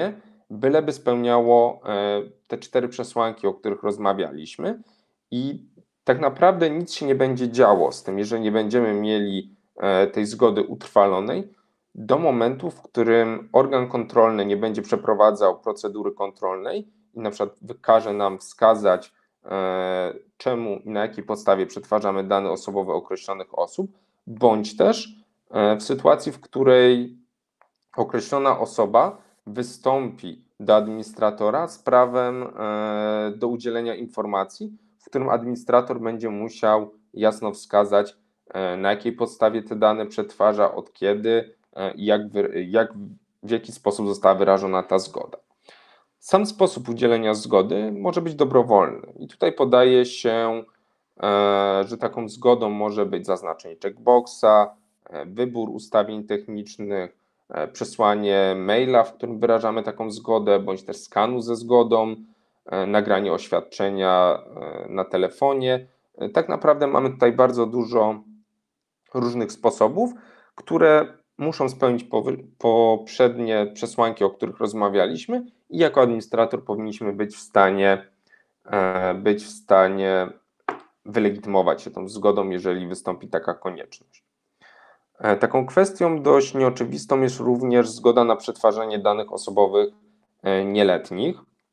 byleby spełniało te cztery przesłanki, o których rozmawialiśmy, i tak naprawdę nic się nie będzie działo z tym, jeżeli nie będziemy mieli tej zgody utrwalonej, do momentu, w którym organ kontrolny nie będzie przeprowadzał procedury kontrolnej i na przykład wykaże nam wskazać, czemu i na jakiej podstawie przetwarzamy dane osobowe określonych osób, bądź też w sytuacji, w której określona osoba wystąpi do administratora z prawem do udzielenia informacji, w którym administrator będzie musiał jasno wskazać, na jakiej podstawie te dane przetwarza, od kiedy i jak, jak, w jaki sposób została wyrażona ta zgoda. Sam sposób udzielenia zgody może być dobrowolny i tutaj podaje się, że taką zgodą może być zaznaczenie checkboxa, wybór ustawień technicznych, przesłanie maila, w którym wyrażamy taką zgodę, bądź też skanu ze zgodą, nagranie oświadczenia na telefonie. Tak naprawdę mamy tutaj bardzo dużo różnych sposobów, które muszą spełnić poprzednie przesłanki, o których rozmawialiśmy, i jako administrator powinniśmy być w stanie być w stanie wylegitymować się tą zgodą, jeżeli wystąpi taka konieczność. Taką kwestią dość nieoczywistą jest również zgoda na przetwarzanie danych osobowych nieletnich.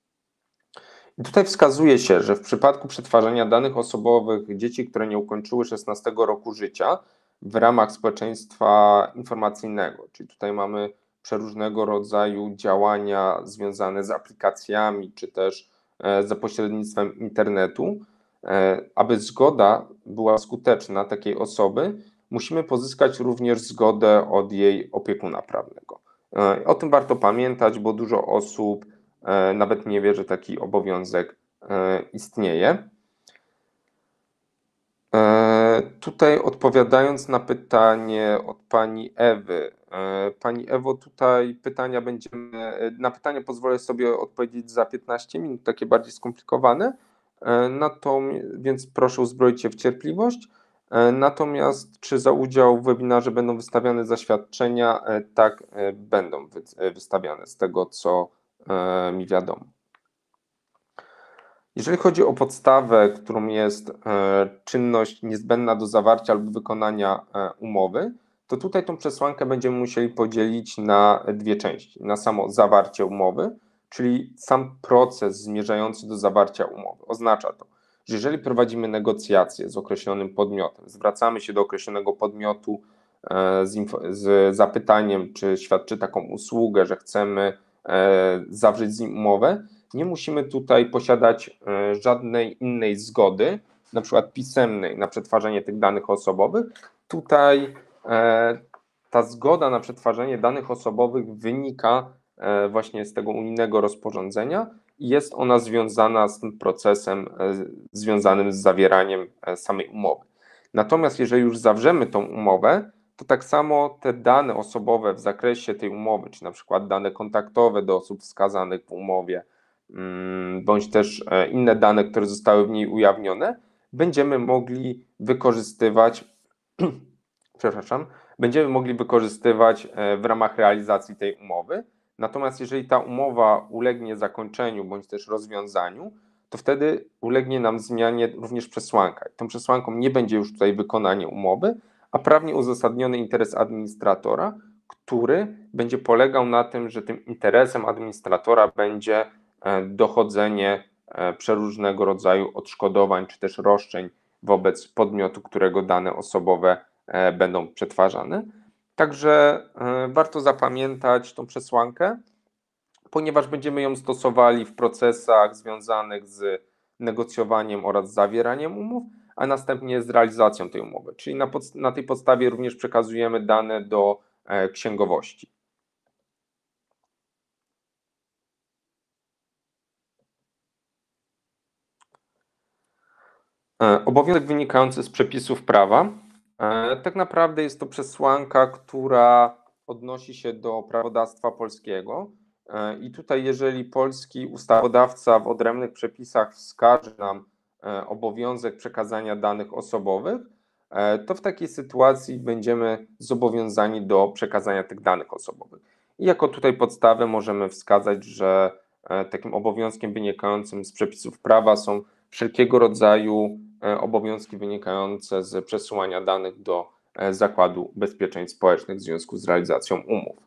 I tutaj wskazuje się, że w przypadku przetwarzania danych osobowych dzieci, które nie ukończyły szesnastego roku życia, w ramach społeczeństwa informacyjnego, czyli tutaj mamy przeróżnego rodzaju działania związane z aplikacjami, czy też za pośrednictwem internetu, aby zgoda była skuteczna takiej osoby, musimy pozyskać również zgodę od jej opiekuna prawnego. O tym warto pamiętać, bo dużo osób nawet nie wie, że taki obowiązek istnieje. Tutaj odpowiadając na pytanie od pani Ewy. Pani Ewo, tutaj pytania będziemy, na pytanie pozwolę sobie odpowiedzieć za piętnaście minut, takie bardziej skomplikowane, natomiast, więc proszę uzbroić się w cierpliwość. Natomiast czy za udział w webinarze będą wystawiane zaświadczenia? Tak, będą wystawiane, z tego co mi wiadomo. Jeżeli chodzi o podstawę, którą jest czynność niezbędna do zawarcia lub wykonania umowy, to tutaj tą przesłankę będziemy musieli podzielić na dwie części. Na samo zawarcie umowy, czyli sam proces zmierzający do zawarcia umowy. Oznacza to, że jeżeli prowadzimy negocjacje z określonym podmiotem, zwracamy się do określonego podmiotu z, z zapytaniem, czy świadczy taką usługę, że chcemy zawrzeć z nim umowę, nie musimy tutaj posiadać żadnej innej zgody, na przykład pisemnej, na przetwarzanie tych danych osobowych. Tutaj ta zgoda na przetwarzanie danych osobowych wynika właśnie z tego unijnego rozporządzenia i jest ona związana z tym procesem związanym z zawieraniem samej umowy. Natomiast jeżeli już zawrzemy tą umowę, to tak samo te dane osobowe w zakresie tej umowy, czy na przykład dane kontaktowe do osób wskazanych w umowie, bądź też inne dane, które zostały w niej ujawnione, będziemy mogli wykorzystywać, przepraszam, będziemy mogli wykorzystywać w ramach realizacji tej umowy. Natomiast jeżeli ta umowa ulegnie zakończeniu bądź też rozwiązaniu, to wtedy ulegnie nam zmianie również przesłanka. Tą przesłanką nie będzie już tutaj wykonanie umowy, a prawnie uzasadniony interes administratora, który będzie polegał na tym, że tym interesem administratora będzie dochodzenie przeróżnego rodzaju odszkodowań czy też roszczeń wobec podmiotu, którego dane osobowe będą przetwarzane. Także warto zapamiętać tą przesłankę, ponieważ będziemy ją stosowali w procesach związanych z negocjowaniem oraz zawieraniem umów, a następnie z realizacją tej umowy. Czyli na, pod, na tej podstawie również przekazujemy dane do księgowości. Obowiązek wynikający z przepisów prawa. Tak naprawdę jest to przesłanka, która odnosi się do prawodawstwa polskiego i tutaj jeżeli polski ustawodawca w odrębnych przepisach wskaże nam obowiązek przekazania danych osobowych, to w takiej sytuacji będziemy zobowiązani do przekazania tych danych osobowych. I jako tutaj podstawę możemy wskazać, że takim obowiązkiem wynikającym z przepisów prawa są wszelkiego rodzaju obowiązki wynikające z przesyłania danych do Zakładu Ubezpieczeń Społecznych w związku z realizacją umów.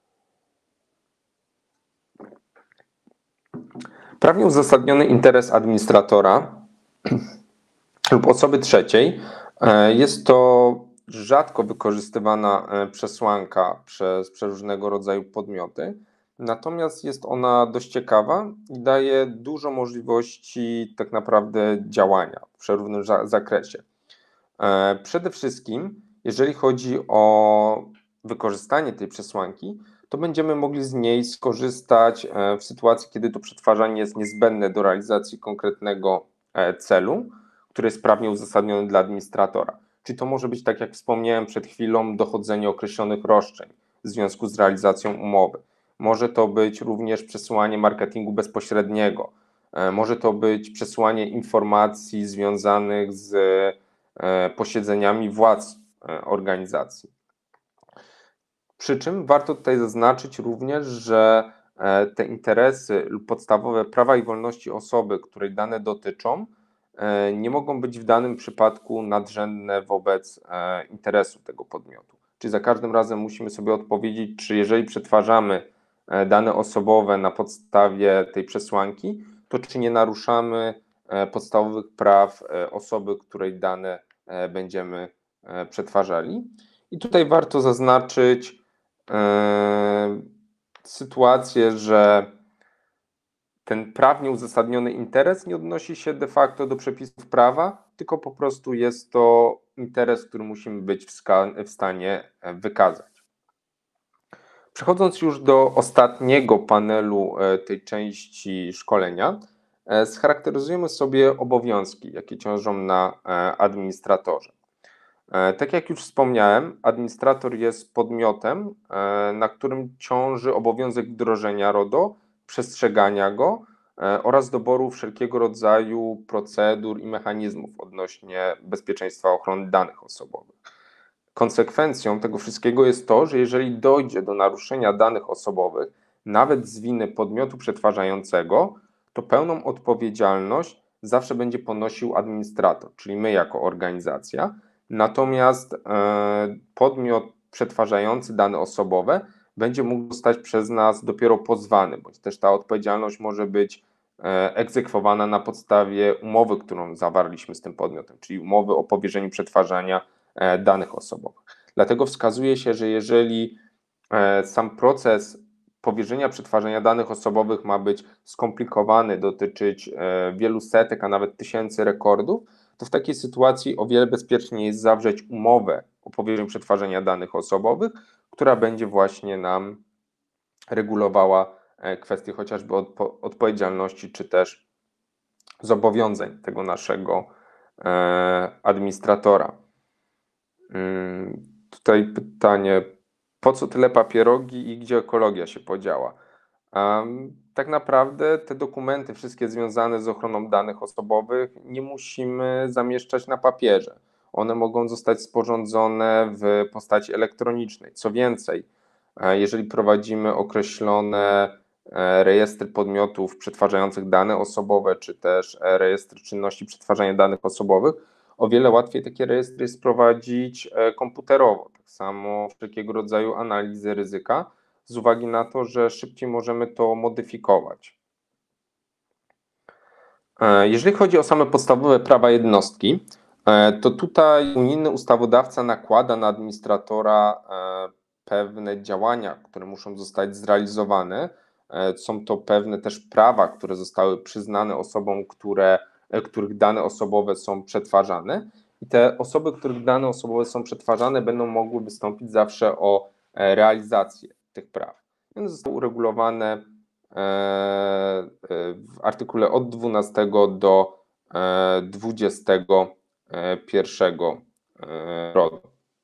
Prawnie uzasadniony interes administratora lub osoby trzeciej jest to rzadko wykorzystywana przesłanka przez przeróżnego rodzaju podmioty, natomiast jest ona dość ciekawa i daje dużo możliwości tak naprawdę działania w przeróżnym zakresie. Przede wszystkim, jeżeli chodzi o wykorzystanie tej przesłanki, to będziemy mogli z niej skorzystać w sytuacji, kiedy to przetwarzanie jest niezbędne do realizacji konkretnego celu, który jest prawnie uzasadniony dla administratora. Czyli to może być, tak jak wspomniałem przed chwilą, dochodzenie określonych roszczeń w związku z realizacją umowy. Może to być również przesyłanie marketingu bezpośredniego. Może to być przesyłanie informacji związanych z posiedzeniami władz organizacji. Przy czym warto tutaj zaznaczyć również, że te interesy lub podstawowe prawa i wolności osoby, której dane dotyczą, nie mogą być w danym przypadku nadrzędne wobec interesu tego podmiotu. Czyli za każdym razem musimy sobie odpowiedzieć, czy jeżeli przetwarzamy dane osobowe na podstawie tej przesłanki, to czy nie naruszamy podstawowych praw osoby, której dane będziemy przetwarzali. I tutaj warto zaznaczyć sytuację, że ten prawnie uzasadniony interes nie odnosi się de facto do przepisów prawa, tylko po prostu jest to interes, który musimy być w stanie wykazać. Przechodząc już do ostatniego panelu tej części szkolenia, scharakteryzujemy sobie obowiązki, jakie ciążą na administratorze. Tak jak już wspomniałem, administrator jest podmiotem, na którym ciąży obowiązek wdrożenia RODO, przestrzegania go oraz doboru wszelkiego rodzaju procedur i mechanizmów odnośnie bezpieczeństwa ochrony danych osobowych. Konsekwencją tego wszystkiego jest to, że jeżeli dojdzie do naruszenia danych osobowych, nawet z winy podmiotu przetwarzającego, to pełną odpowiedzialność zawsze będzie ponosił administrator, czyli my jako organizacja. Natomiast podmiot przetwarzający dane osobowe będzie mógł zostać przez nas dopiero pozwany, bądź też ta odpowiedzialność może być egzekwowana na podstawie umowy, którą zawarliśmy z tym podmiotem, czyli umowy o powierzeniu przetwarzania danych osobowych. Dlatego wskazuje się, że jeżeli sam proces powierzenia przetwarzania danych osobowych ma być skomplikowany, dotyczyć wielu setek, a nawet tysięcy rekordów, to w takiej sytuacji o wiele bezpieczniej jest zawrzeć umowę o powierzeniu przetwarzania danych osobowych, która będzie właśnie nam regulowała kwestie chociażby odpo- odpowiedzialności, czy też zobowiązań tego naszego administratora. Tutaj pytanie, po co tyle papierogi i gdzie ekologia się podziała? Um, tak naprawdę te dokumenty, wszystkie związane z ochroną danych osobowych, nie musimy zamieszczać na papierze. One mogą zostać sporządzone w postaci elektronicznej. Co więcej, jeżeli prowadzimy określone rejestry podmiotów przetwarzających dane osobowe, czy też rejestry czynności przetwarzania danych osobowych, o wiele łatwiej takie rejestry jest prowadzić komputerowo. Tak samo wszelkiego rodzaju analizy ryzyka, z uwagi na to, że szybciej możemy to modyfikować. Jeżeli chodzi o same podstawowe prawa jednostki, to tutaj unijny ustawodawca nakłada na administratora pewne działania, które muszą zostać zrealizowane. Są to pewne też prawa, które zostały przyznane osobom, które, których dane osobowe są przetwarzane. I te osoby, których dane osobowe są przetwarzane, będą mogły wystąpić zawsze o realizację tych praw. One zostały uregulowane w artykule od dwunastego do dwudziestego pierwszego RODO.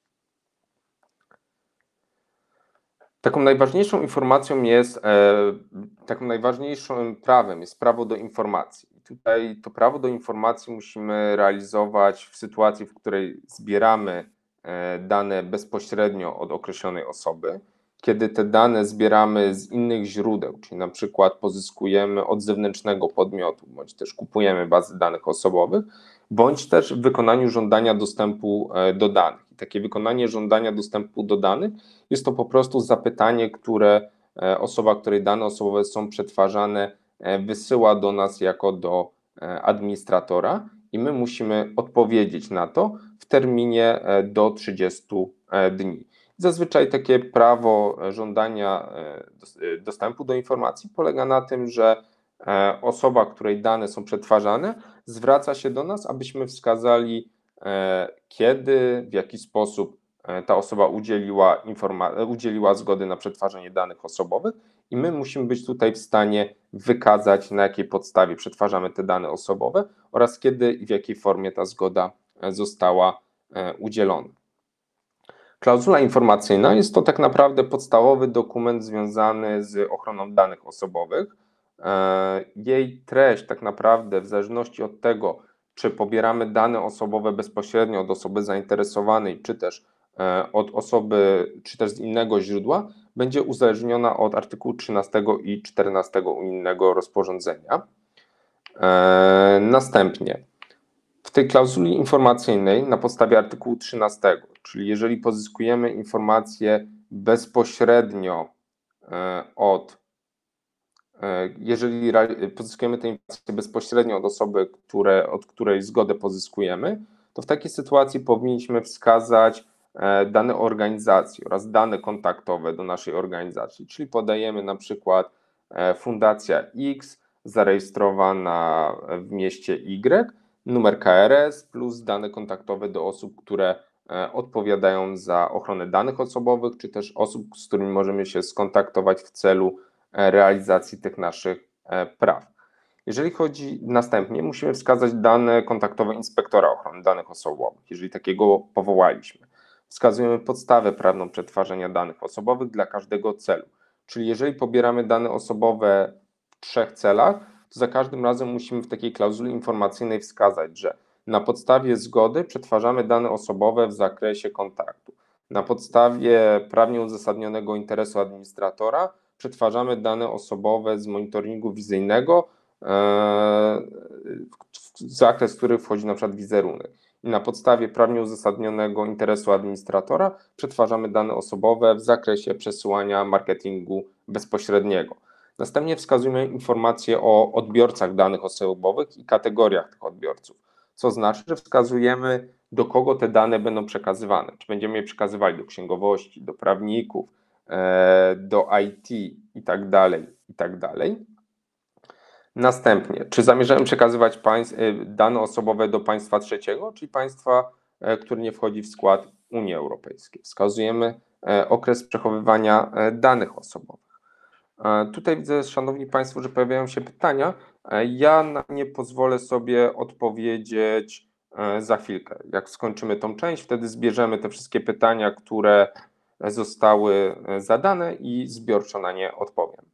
Taką najważniejszą informacją jest, taką najważniejszym prawem jest prawo do informacji. I tutaj to prawo do informacji musimy realizować w sytuacji, w której zbieramy dane bezpośrednio od określonej osoby. kiedy te dane zbieramy z innych źródeł, czyli na przykład pozyskujemy od zewnętrznego podmiotu, bądź też kupujemy bazy danych osobowych, bądź też w wykonaniu żądania dostępu do danych. I takie wykonanie żądania dostępu do danych jest to po prostu zapytanie, które osoba, której dane osobowe są przetwarzane, wysyła do nas jako do administratora i my musimy odpowiedzieć na to w terminie do trzydziestu dni. Zazwyczaj takie prawo żądania dostępu do informacji polega na tym, że osoba, której dane są przetwarzane, zwraca się do nas, abyśmy wskazali, kiedy, w jaki sposób ta osoba udzieliła, informa- udzieliła zgody na przetwarzanie danych osobowych i my musimy być tutaj w stanie wykazać, na jakiej podstawie przetwarzamy te dane osobowe oraz kiedy i w jakiej formie ta zgoda została udzielona. Klauzula informacyjna jest to tak naprawdę podstawowy dokument związany z ochroną danych osobowych. Jej treść tak naprawdę w zależności od tego, czy pobieramy dane osobowe bezpośrednio od osoby zainteresowanej, czy też od osoby, czy też z innego źródła, będzie uzależniona od artykułu trzynastego i czternastego unijnego rozporządzenia. Następnie w tej klauzuli informacyjnej na podstawie artykułu trzynastego, czyli jeżeli pozyskujemy informacje bezpośrednio od, jeżeli pozyskujemy te informacje bezpośrednio od osoby, które, od której zgodę pozyskujemy, to w takiej sytuacji powinniśmy wskazać dane organizacji oraz dane kontaktowe do naszej organizacji, czyli podajemy na przykład Fundacja X zarejestrowana w mieście Y, numer K R S plus dane kontaktowe do osób, które odpowiadają za ochronę danych osobowych, czy też osób, z którymi możemy się skontaktować w celu realizacji tych naszych praw. Jeżeli chodzi następnie, musimy wskazać dane kontaktowe inspektora ochrony danych osobowych, jeżeli takiego powołaliśmy. Wskazujemy podstawę prawną przetwarzania danych osobowych dla każdego celu, czyli jeżeli pobieramy dane osobowe w trzech celach, to za każdym razem musimy w takiej klauzuli informacyjnej wskazać, że na podstawie zgody przetwarzamy dane osobowe w zakresie kontaktu. Na podstawie prawnie uzasadnionego interesu administratora przetwarzamy dane osobowe z monitoringu wizyjnego, w zakres których wchodzi na przykład wizerunek. I na podstawie prawnie uzasadnionego interesu administratora przetwarzamy dane osobowe w zakresie przesyłania marketingu bezpośredniego. Następnie wskazujemy informacje o odbiorcach danych osobowych i kategoriach tych odbiorców, co znaczy, że wskazujemy, do kogo te dane będą przekazywane. Czy będziemy je przekazywali do księgowości, do prawników, do I T i tak dalej, i tak dalej. Następnie, czy zamierzamy przekazywać państw, dane osobowe do państwa trzeciego, czyli państwa, które nie wchodzi w skład Unii Europejskiej. Wskazujemy okres przechowywania danych osobowych. Tutaj widzę, szanowni państwo, że pojawiają się pytania. Ja na nie pozwolę sobie odpowiedzieć za chwilkę. Jak skończymy tą część, wtedy zbierzemy te wszystkie pytania, które zostały zadane i zbiorczo na nie odpowiem.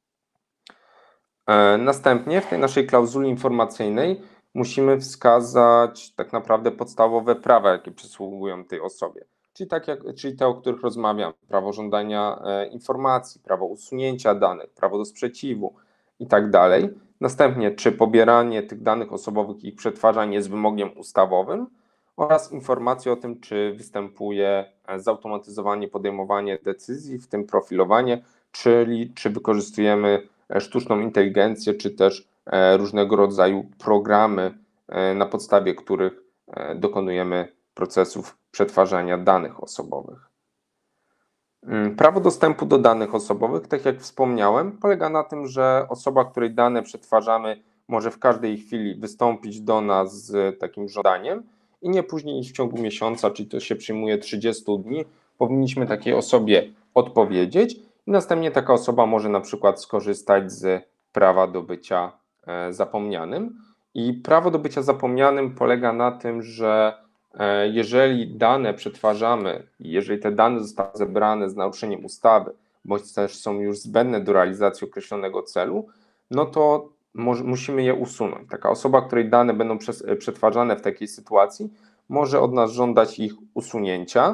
Następnie w tej naszej klauzuli informacyjnej musimy wskazać tak naprawdę podstawowe prawa, jakie przysługują tej osobie, czyli, tak jak, czyli te, o których rozmawiam, prawo żądania informacji, prawo usunięcia danych, prawo do sprzeciwu i tak dalej. Następnie, czy pobieranie tych danych osobowych i ich przetwarzanie jest wymogiem ustawowym oraz informacje o tym, czy występuje zautomatyzowanie podejmowanie decyzji, w tym profilowanie, czyli czy wykorzystujemy sztuczną inteligencję, czy też różnego rodzaju programy, na podstawie których dokonujemy procesów przetwarzania danych osobowych. Prawo dostępu do danych osobowych, tak jak wspomniałem, polega na tym, że osoba, której dane przetwarzamy, może w każdej chwili wystąpić do nas z takim żądaniem i nie później niż w ciągu miesiąca, czyli to się przyjmuje trzydziestu dni, powinniśmy takiej osobie odpowiedzieć i następnie taka osoba może na przykład skorzystać z prawa do bycia zapomnianym. I prawo do bycia zapomnianym polega na tym, że jeżeli dane przetwarzamy i jeżeli te dane zostały zebrane z naruszeniem ustawy, bądź też są już zbędne do realizacji określonego celu, no to może, musimy je usunąć. Taka osoba, której dane będą przetwarzane w takiej sytuacji, może od nas żądać ich usunięcia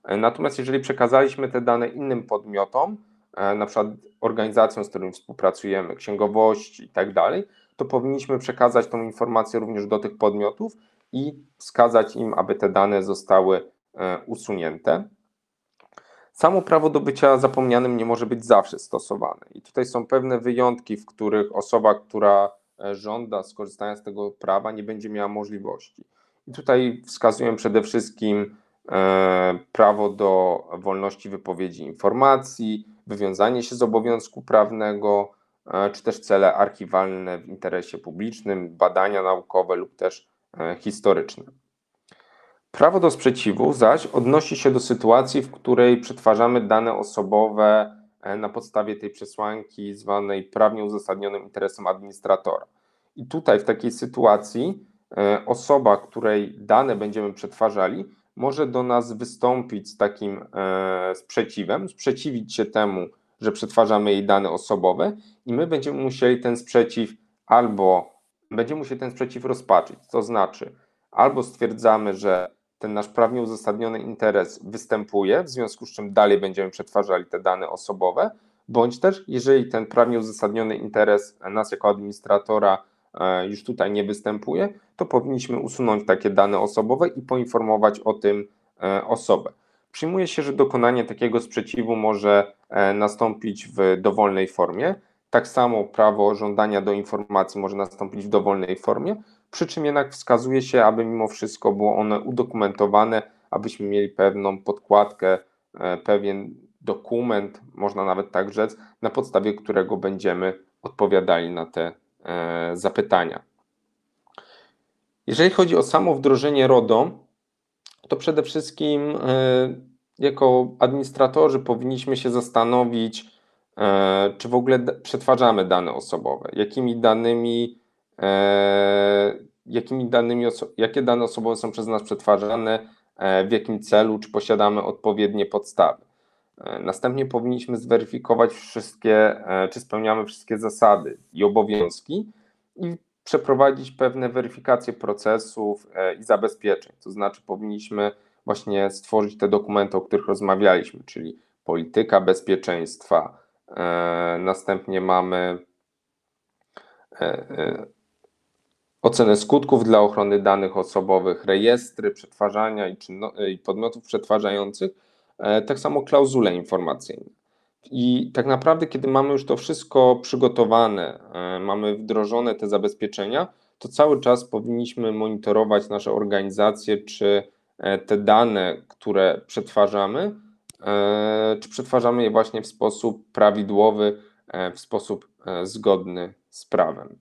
Natomiast jeżeli przekazaliśmy te dane innym podmiotom, na przykład organizacjom, z którymi współpracujemy, księgowości i tak dalej, to powinniśmy przekazać tą informację również do tych podmiotów i wskazać im, aby te dane zostały usunięte. Samo prawo do bycia zapomnianym nie może być zawsze stosowane i tutaj są pewne wyjątki, w których osoba, która żąda skorzystania z tego prawa, nie będzie miała możliwości. I tutaj wskazuję przede wszystkim e, prawo do wolności wypowiedzi informacji, wywiązanie się z obowiązku prawnego, e, czy też cele archiwalne w interesie publicznym, badania naukowe lub też e, historyczne. Prawo do sprzeciwu zaś odnosi się do sytuacji, w której przetwarzamy dane osobowe na podstawie tej przesłanki zwanej prawnie uzasadnionym interesem administratora. I tutaj w takiej sytuacji osoba, której dane będziemy przetwarzali, może do nas wystąpić z takim sprzeciwem, sprzeciwić się temu, że przetwarzamy jej dane osobowe i my będziemy musieli ten sprzeciw albo będziemy musieli ten sprzeciw rozpatrzyć, to znaczy albo stwierdzamy, że ten nasz prawnie uzasadniony interes występuje, w związku z czym dalej będziemy przetwarzali te dane osobowe, bądź też, jeżeli ten prawnie uzasadniony interes nas jako administratora już tutaj nie występuje, to powinniśmy usunąć takie dane osobowe i poinformować o tym osobę. Przyjmuje się, że dokonanie takiego sprzeciwu może nastąpić w dowolnej formie. Tak samo prawo żądania do informacji może nastąpić w dowolnej formie, przy czym jednak wskazuje się, aby mimo wszystko było one udokumentowane, abyśmy mieli pewną podkładkę, pewien dokument, można nawet tak rzec, na podstawie którego będziemy odpowiadali na te zapytania. Jeżeli chodzi o samo wdrożenie RODO, to przede wszystkim jako administratorzy powinniśmy się zastanowić, czy w ogóle przetwarzamy dane osobowe, jakimi danymi, jakimi danymi, jakie dane osobowe są przez nas przetwarzane, w jakim celu, czy posiadamy odpowiednie podstawy. Następnie powinniśmy zweryfikować wszystkie, czy spełniamy wszystkie zasady i obowiązki i przeprowadzić pewne weryfikacje procesów i zabezpieczeń, to znaczy powinniśmy właśnie stworzyć te dokumenty, o których rozmawialiśmy, czyli polityka bezpieczeństwa, następnie mamy ocenę skutków dla ochrony danych osobowych, rejestry przetwarzania i, i podmiotów przetwarzających, tak samo klauzule informacyjne. I tak naprawdę, kiedy mamy już to wszystko przygotowane, mamy wdrożone te zabezpieczenia, to cały czas powinniśmy monitorować nasze organizacje, czy te dane, które przetwarzamy, czy przetwarzamy je właśnie w sposób prawidłowy, w sposób zgodny z prawem.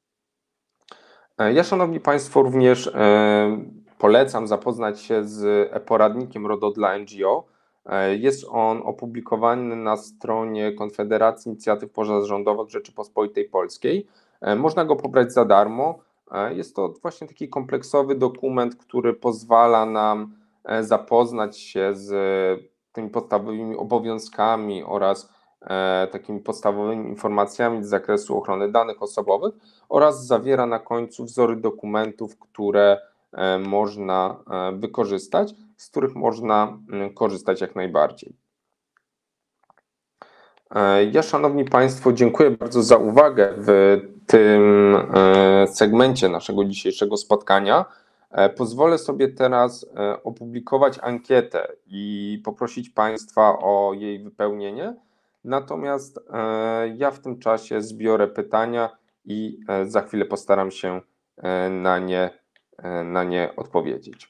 Ja, szanowni państwo, również polecam zapoznać się z e-poradnikiem RODO dla N G O. Jest on opublikowany na stronie Konfederacji Inicjatyw Pozarządowych Rzeczypospolitej Polskiej. Można go pobrać za darmo. Jest to właśnie taki kompleksowy dokument, który pozwala nam zapoznać się z tymi podstawowymi obowiązkami oraz takimi podstawowymi informacjami z zakresu ochrony danych osobowych oraz zawiera na końcu wzory dokumentów, które można wykorzystać, z których można korzystać jak najbardziej. Ja, szanowni państwo, dziękuję bardzo za uwagę w tym segmencie naszego dzisiejszego spotkania. Pozwolę sobie teraz opublikować ankietę i poprosić państwa o jej wypełnienie. Natomiast ja w tym czasie zbiorę pytania i za chwilę postaram się na nie, na nie odpowiedzieć.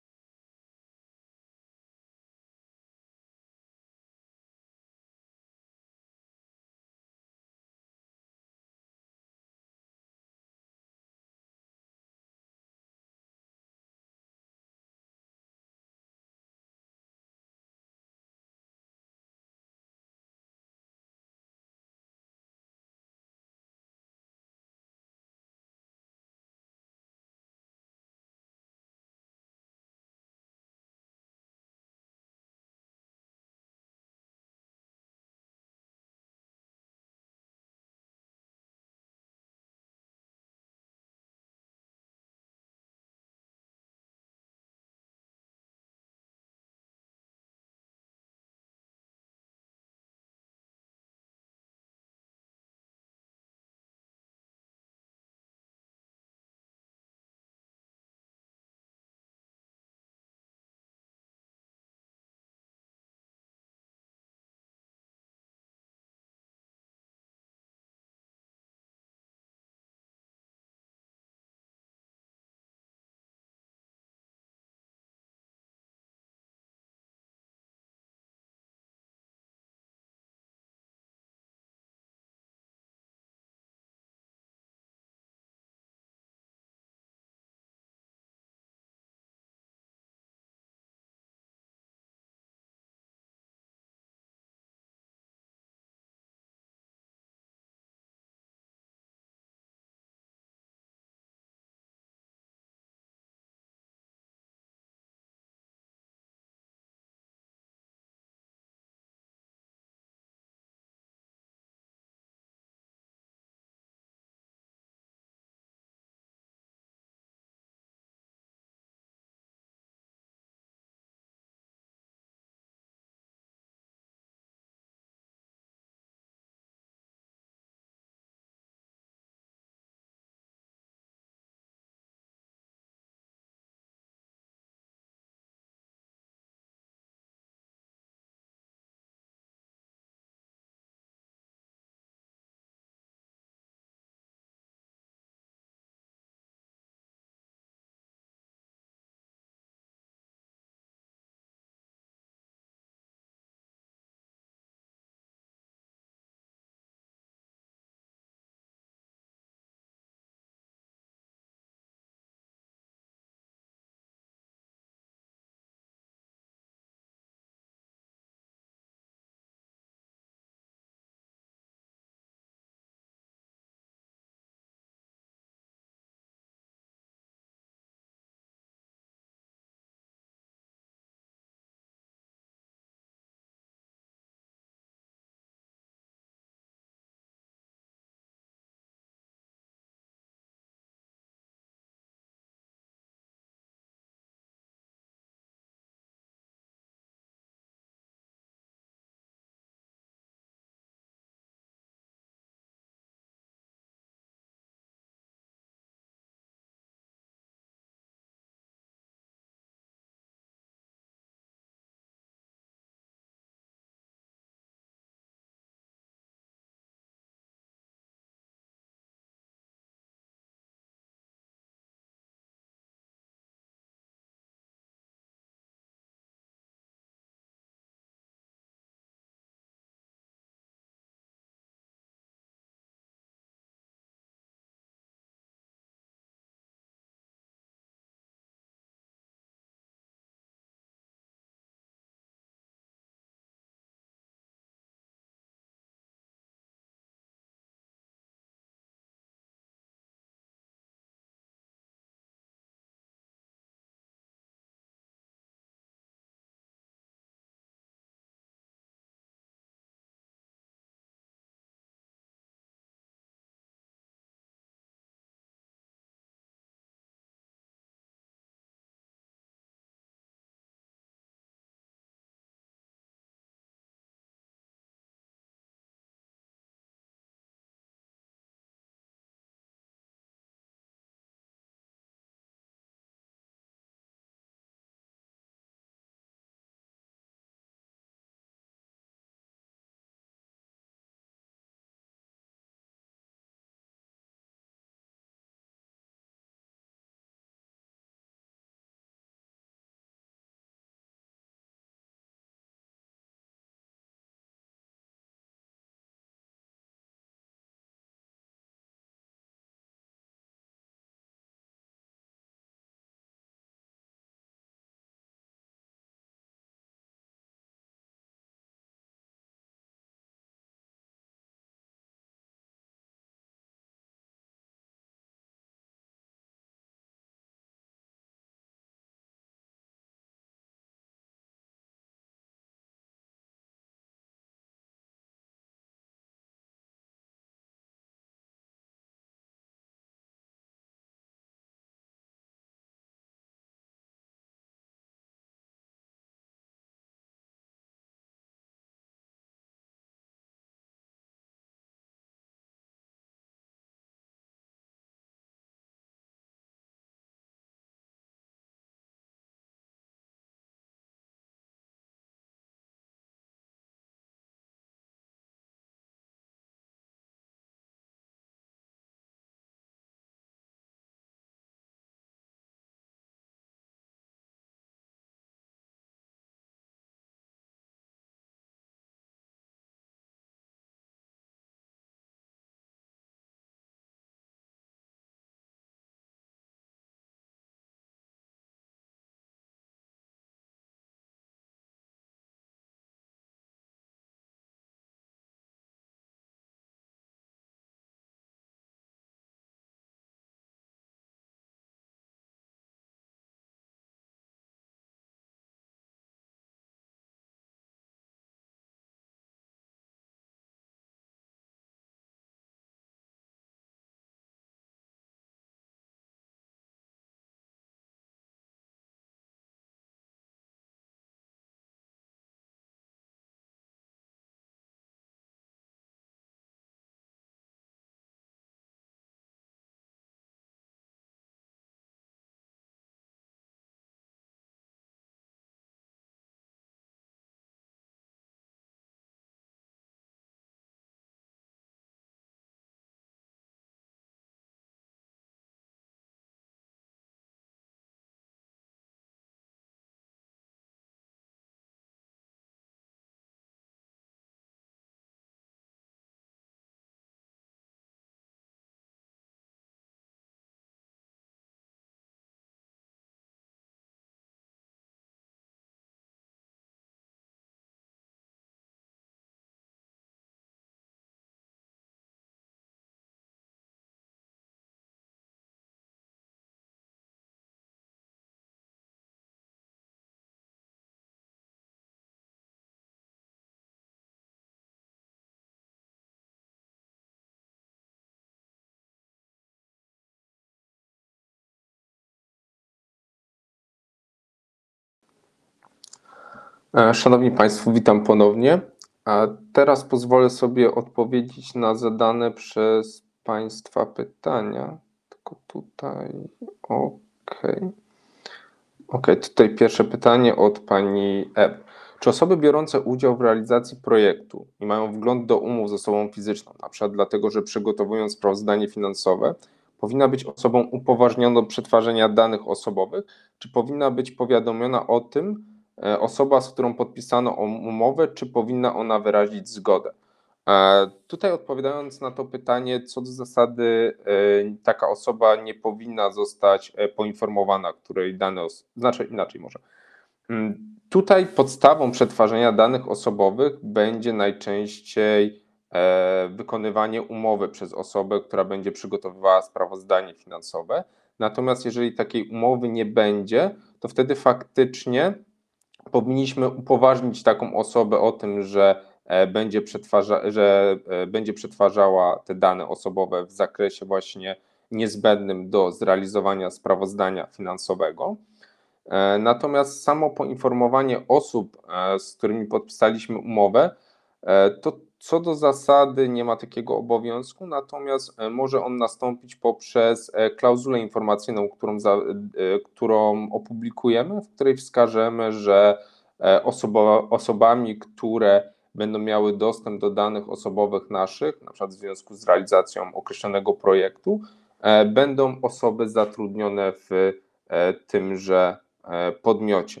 E, Szanowni Państwo, witam ponownie. A teraz pozwolę sobie odpowiedzieć na zadane przez Państwa pytania. Tylko tutaj, okej. Okej, tutaj pierwsze pytanie od pani Ewy. Czy osoby biorące udział w realizacji projektu i mają wgląd do umów z osobą fizyczną, na przykład dlatego, że przygotowują sprawozdanie finansowe, powinna być osobą upoważnioną do przetwarzania danych osobowych, czy powinna być powiadomiona o tym e, osoba, z którą podpisano umowę, czy powinna ona wyrazić zgodę? E, Tutaj odpowiadając na to pytanie, co do zasady e, taka osoba nie powinna zostać e, poinformowana, której dane, os- znaczy inaczej może. Mm, Tutaj podstawą przetwarzania danych osobowych będzie najczęściej e, wykonywanie umowy przez osobę, która będzie przygotowywała sprawozdanie finansowe. Natomiast jeżeli takiej umowy nie będzie, to wtedy faktycznie powinniśmy upoważnić taką osobę o tym, że e, będzie, przetwarza, że e, będzie przetwarzała te dane osobowe w zakresie właśnie niezbędnym do zrealizowania sprawozdania finansowego. E, Natomiast samo poinformowanie osób, e, z którymi podpisaliśmy umowę, e, to co do zasady nie ma takiego obowiązku, natomiast e, może on nastąpić poprzez e, klauzulę informacyjną, którą, za, e, którą opublikujemy, w której wskażemy, że e, osoba, osobami, które będą miały dostęp do danych osobowych naszych, na przykład w związku z realizacją określonego projektu, e, będą osoby zatrudnione w e, tymże e, podmiocie.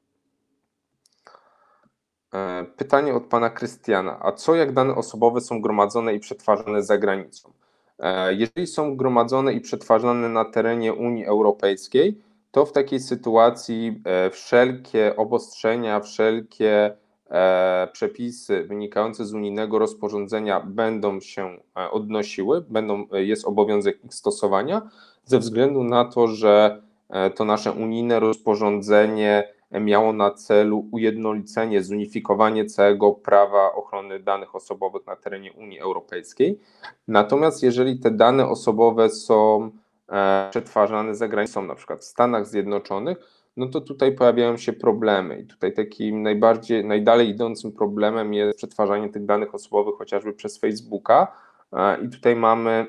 E, Pytanie od pana Krystiana. A co jak dane osobowe są gromadzone i przetwarzane za granicą? E, Jeżeli są gromadzone i przetwarzane na terenie Unii Europejskiej, to w takiej sytuacji e, wszelkie obostrzenia, wszelkie e, przepisy wynikające z unijnego rozporządzenia będą się e, odnosiły, będą, jest obowiązek ich stosowania, ze względu na to, że e, to nasze unijne rozporządzenie miało na celu ujednolicenie, zunifikowanie całego prawa ochrony danych osobowych na terenie Unii Europejskiej. Natomiast jeżeli te dane osobowe są e, przetwarzane za granicą, na przykład w Stanach Zjednoczonych, no to tutaj pojawiają się problemy. I tutaj takim najbardziej, najdalej idącym problemem jest przetwarzanie tych danych osobowych chociażby przez Facebooka. E, I tutaj mamy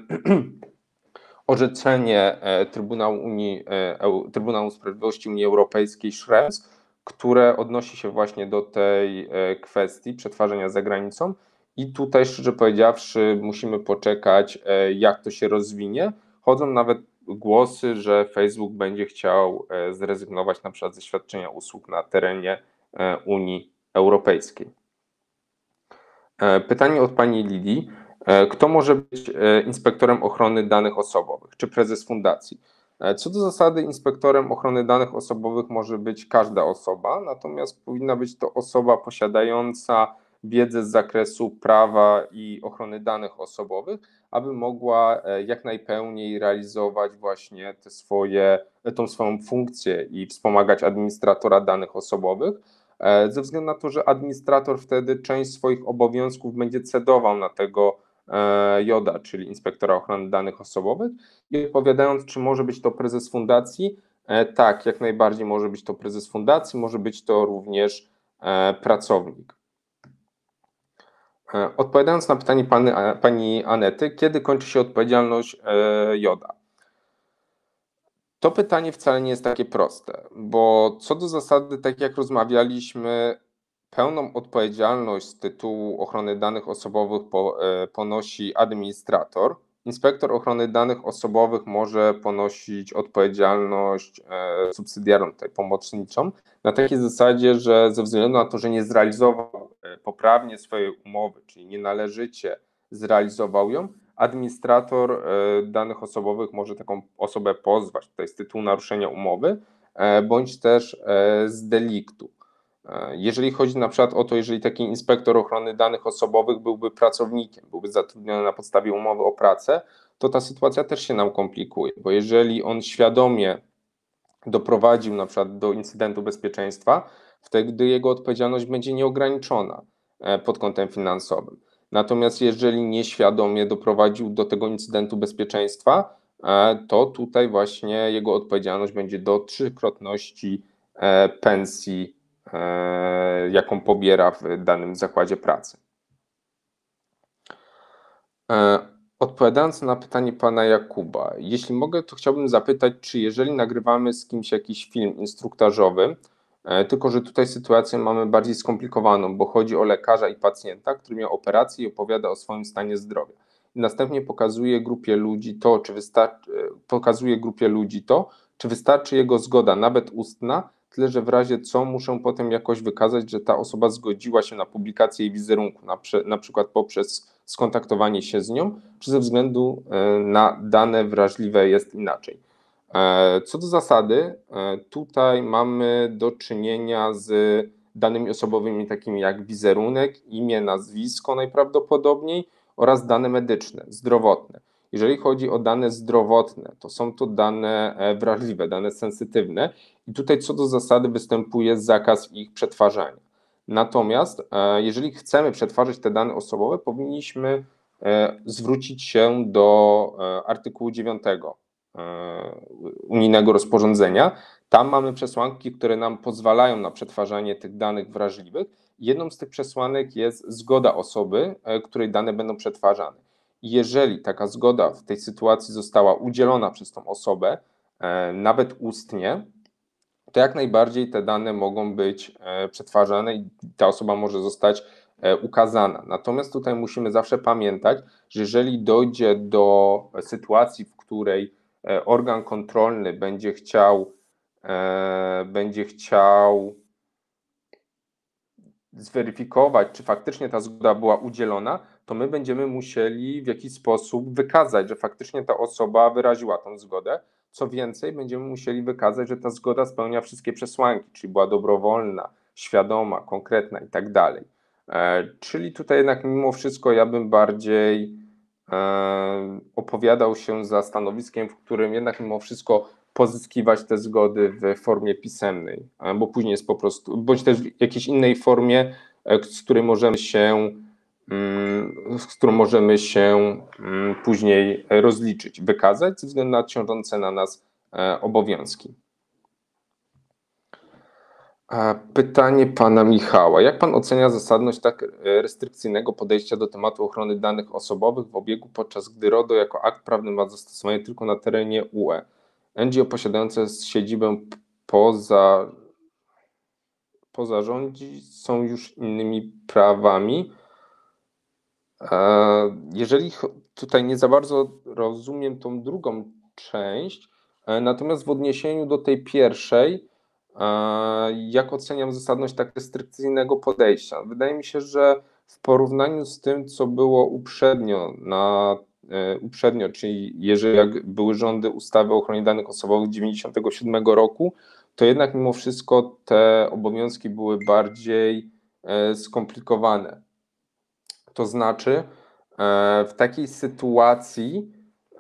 orzeczenie e, Trybunału, Unii, e, Trybunału Sprawiedliwości Unii Europejskiej Schrems, które odnosi się właśnie do tej e, kwestii przetwarzania za granicą. I tutaj, szczerze powiedziawszy, musimy poczekać, e, jak to się rozwinie. Chodzą nawet głosy, że Facebook będzie chciał e, zrezygnować na przykład ze świadczenia usług na terenie e, Unii Europejskiej. E, Pytanie od pani Lidii. E, Kto może być e, inspektorem ochrony danych osobowych, czy prezes fundacji? E, Co do zasady, inspektorem ochrony danych osobowych może być każda osoba, natomiast powinna być to osoba posiadająca wiedzę z zakresu prawa i ochrony danych osobowych, aby mogła e, jak najpełniej realizować właśnie te swoje, tą swoją funkcję i wspomagać administratora danych osobowych. E, ze względu na to, że administrator wtedy część swoich obowiązków będzie cedował na tego e, joda, czyli inspektora ochrony danych osobowych. I odpowiadając, czy może być to prezes fundacji, e, tak, jak najbardziej może być to prezes fundacji, może być to również e, pracownik. E, Odpowiadając na pytanie pani, pani Anety, kiedy kończy się odpowiedzialność e, joda? To pytanie wcale nie jest takie proste, bo co do zasady, tak jak rozmawialiśmy, pełną odpowiedzialność z tytułu ochrony danych osobowych po, e, ponosi administrator. Inspektor ochrony danych osobowych może ponosić odpowiedzialność e, subsydiarną, tutaj pomocniczą, na takiej zasadzie, że ze względu na to, że nie zrealizował e, poprawnie swojej umowy, czyli nienależycie zrealizował ją, administrator e, danych osobowych może taką osobę pozwać tutaj z tytułu naruszenia umowy, e, bądź też e, z deliktu. E, Jeżeli chodzi na przykład o to, jeżeli taki inspektor ochrony danych osobowych byłby pracownikiem, byłby zatrudniony na podstawie umowy o pracę, to ta sytuacja też się nam komplikuje, bo jeżeli on świadomie doprowadził na przykład do incydentu bezpieczeństwa, wtedy jego odpowiedzialność będzie nieograniczona e, pod kątem finansowym. Natomiast jeżeli nieświadomie doprowadził do tego incydentu bezpieczeństwa, e, to tutaj właśnie jego odpowiedzialność będzie do trzykrotności e, pensji jaką pobiera w danym zakładzie pracy. Odpowiadając na pytanie pana Jakuba, jeśli mogę, to chciałbym zapytać, czy jeżeli nagrywamy z kimś jakiś film instruktażowy, tylko że tutaj sytuację mamy bardziej skomplikowaną, bo chodzi o lekarza i pacjenta, który miał operację i opowiada o swoim stanie zdrowia. I następnie pokazuje grupie ludzi to, czy wystarczy, pokazuje grupie ludzi to, czy wystarczy jego zgoda, nawet ustna, tyle że w razie co muszę potem jakoś wykazać, że ta osoba zgodziła się na publikację jej wizerunku, na, na przykład poprzez skontaktowanie się z nią, czy ze względu na dane wrażliwe jest inaczej. Co do zasady, tutaj mamy do czynienia z danymi osobowymi takimi jak wizerunek, imię, nazwisko najprawdopodobniej oraz dane medyczne, zdrowotne. Jeżeli chodzi o dane zdrowotne, to są to dane wrażliwe, dane sensytywne i tutaj co do zasady występuje zakaz ich przetwarzania. Natomiast jeżeli chcemy przetwarzać te dane osobowe, powinniśmy zwrócić się do artykułu dziewiątego unijnego rozporządzenia. Tam mamy przesłanki, które nam pozwalają na przetwarzanie tych danych wrażliwych. Jedną z tych przesłanek jest zgoda osoby, której dane będą przetwarzane. Jeżeli taka zgoda w tej sytuacji została udzielona przez tą osobę, nawet ustnie, to jak najbardziej te dane mogą być przetwarzane i ta osoba może zostać ukazana. Natomiast tutaj musimy zawsze pamiętać, że jeżeli dojdzie do sytuacji, w której organ kontrolny będzie chciał, będzie chciał zweryfikować, czy faktycznie ta zgoda była udzielona, to my będziemy musieli w jakiś sposób wykazać, że faktycznie ta osoba wyraziła tą zgodę. Co więcej, będziemy musieli wykazać, że ta zgoda spełnia wszystkie przesłanki, czyli była dobrowolna, świadoma, konkretna i tak dalej. Czyli tutaj jednak mimo wszystko ja bym bardziej opowiadał się za stanowiskiem, w którym jednak mimo wszystko pozyskiwać te zgody w formie pisemnej, bo później jest po prostu, bądź też w jakiejś innej formie, z której możemy się, z którą możemy się później rozliczyć, wykazać ze względu na ciążące na nas obowiązki. Pytanie pana Michała. Jak pan ocenia zasadność tak restrykcyjnego podejścia do tematu ochrony danych osobowych w obiegu, podczas gdy RODO jako akt prawny ma zastosowanie tylko na terenie U E? N G O posiadające siedzibę poza, poza rządzi są już innymi prawami. Jeżeli tutaj nie za bardzo rozumiem tą drugą część, natomiast w odniesieniu do tej pierwszej, jak oceniam zasadność tak restrykcyjnego podejścia? Wydaje mi się, że w porównaniu z tym, co było uprzednio, na, uprzednio, czyli jeżeli jak były rządy ustawy o ochronie danych osobowych dziewięćdziesiątego siódmego roku, to jednak mimo wszystko te obowiązki były bardziej skomplikowane. To znaczy, w takiej sytuacji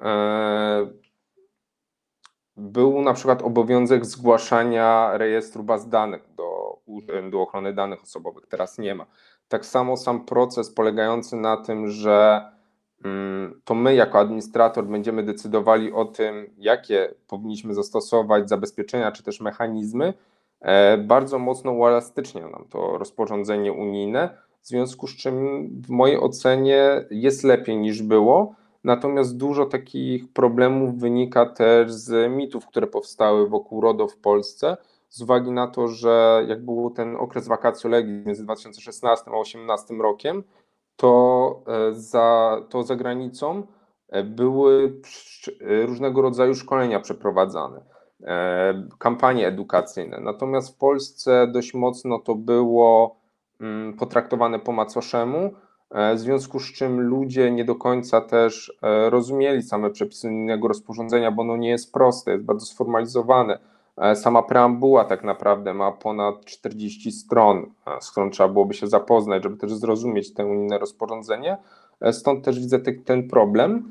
był na przykład obowiązek zgłaszania rejestru baz danych do Urzędu Ochrony Danych Osobowych, teraz nie ma. Tak samo sam proces polegający na tym, że to my jako administrator będziemy decydowali o tym, jakie powinniśmy zastosować zabezpieczenia czy też mechanizmy, bardzo mocno uelastycznia nam to rozporządzenie unijne, w związku z czym w mojej ocenie jest lepiej niż było. Natomiast dużo takich problemów wynika też z mitów, które powstały wokół RODO w Polsce, z uwagi na to, że jak był ten okres vacatio legis między dwa tysiące szesnastym a dwa tysiące osiemnastym rokiem, to za, to za granicą były różnego rodzaju szkolenia przeprowadzane, kampanie edukacyjne. Natomiast w Polsce dość mocno to było potraktowane po macoszemu, w związku z czym ludzie nie do końca też rozumieli same przepisy unijnego rozporządzenia, bo ono nie jest proste, jest bardzo sformalizowane. Sama preambuła tak naprawdę ma ponad czterdzieści stron, z którą trzeba byłoby się zapoznać, żeby też zrozumieć to unijne rozporządzenie. Stąd też widzę ten, ten problem.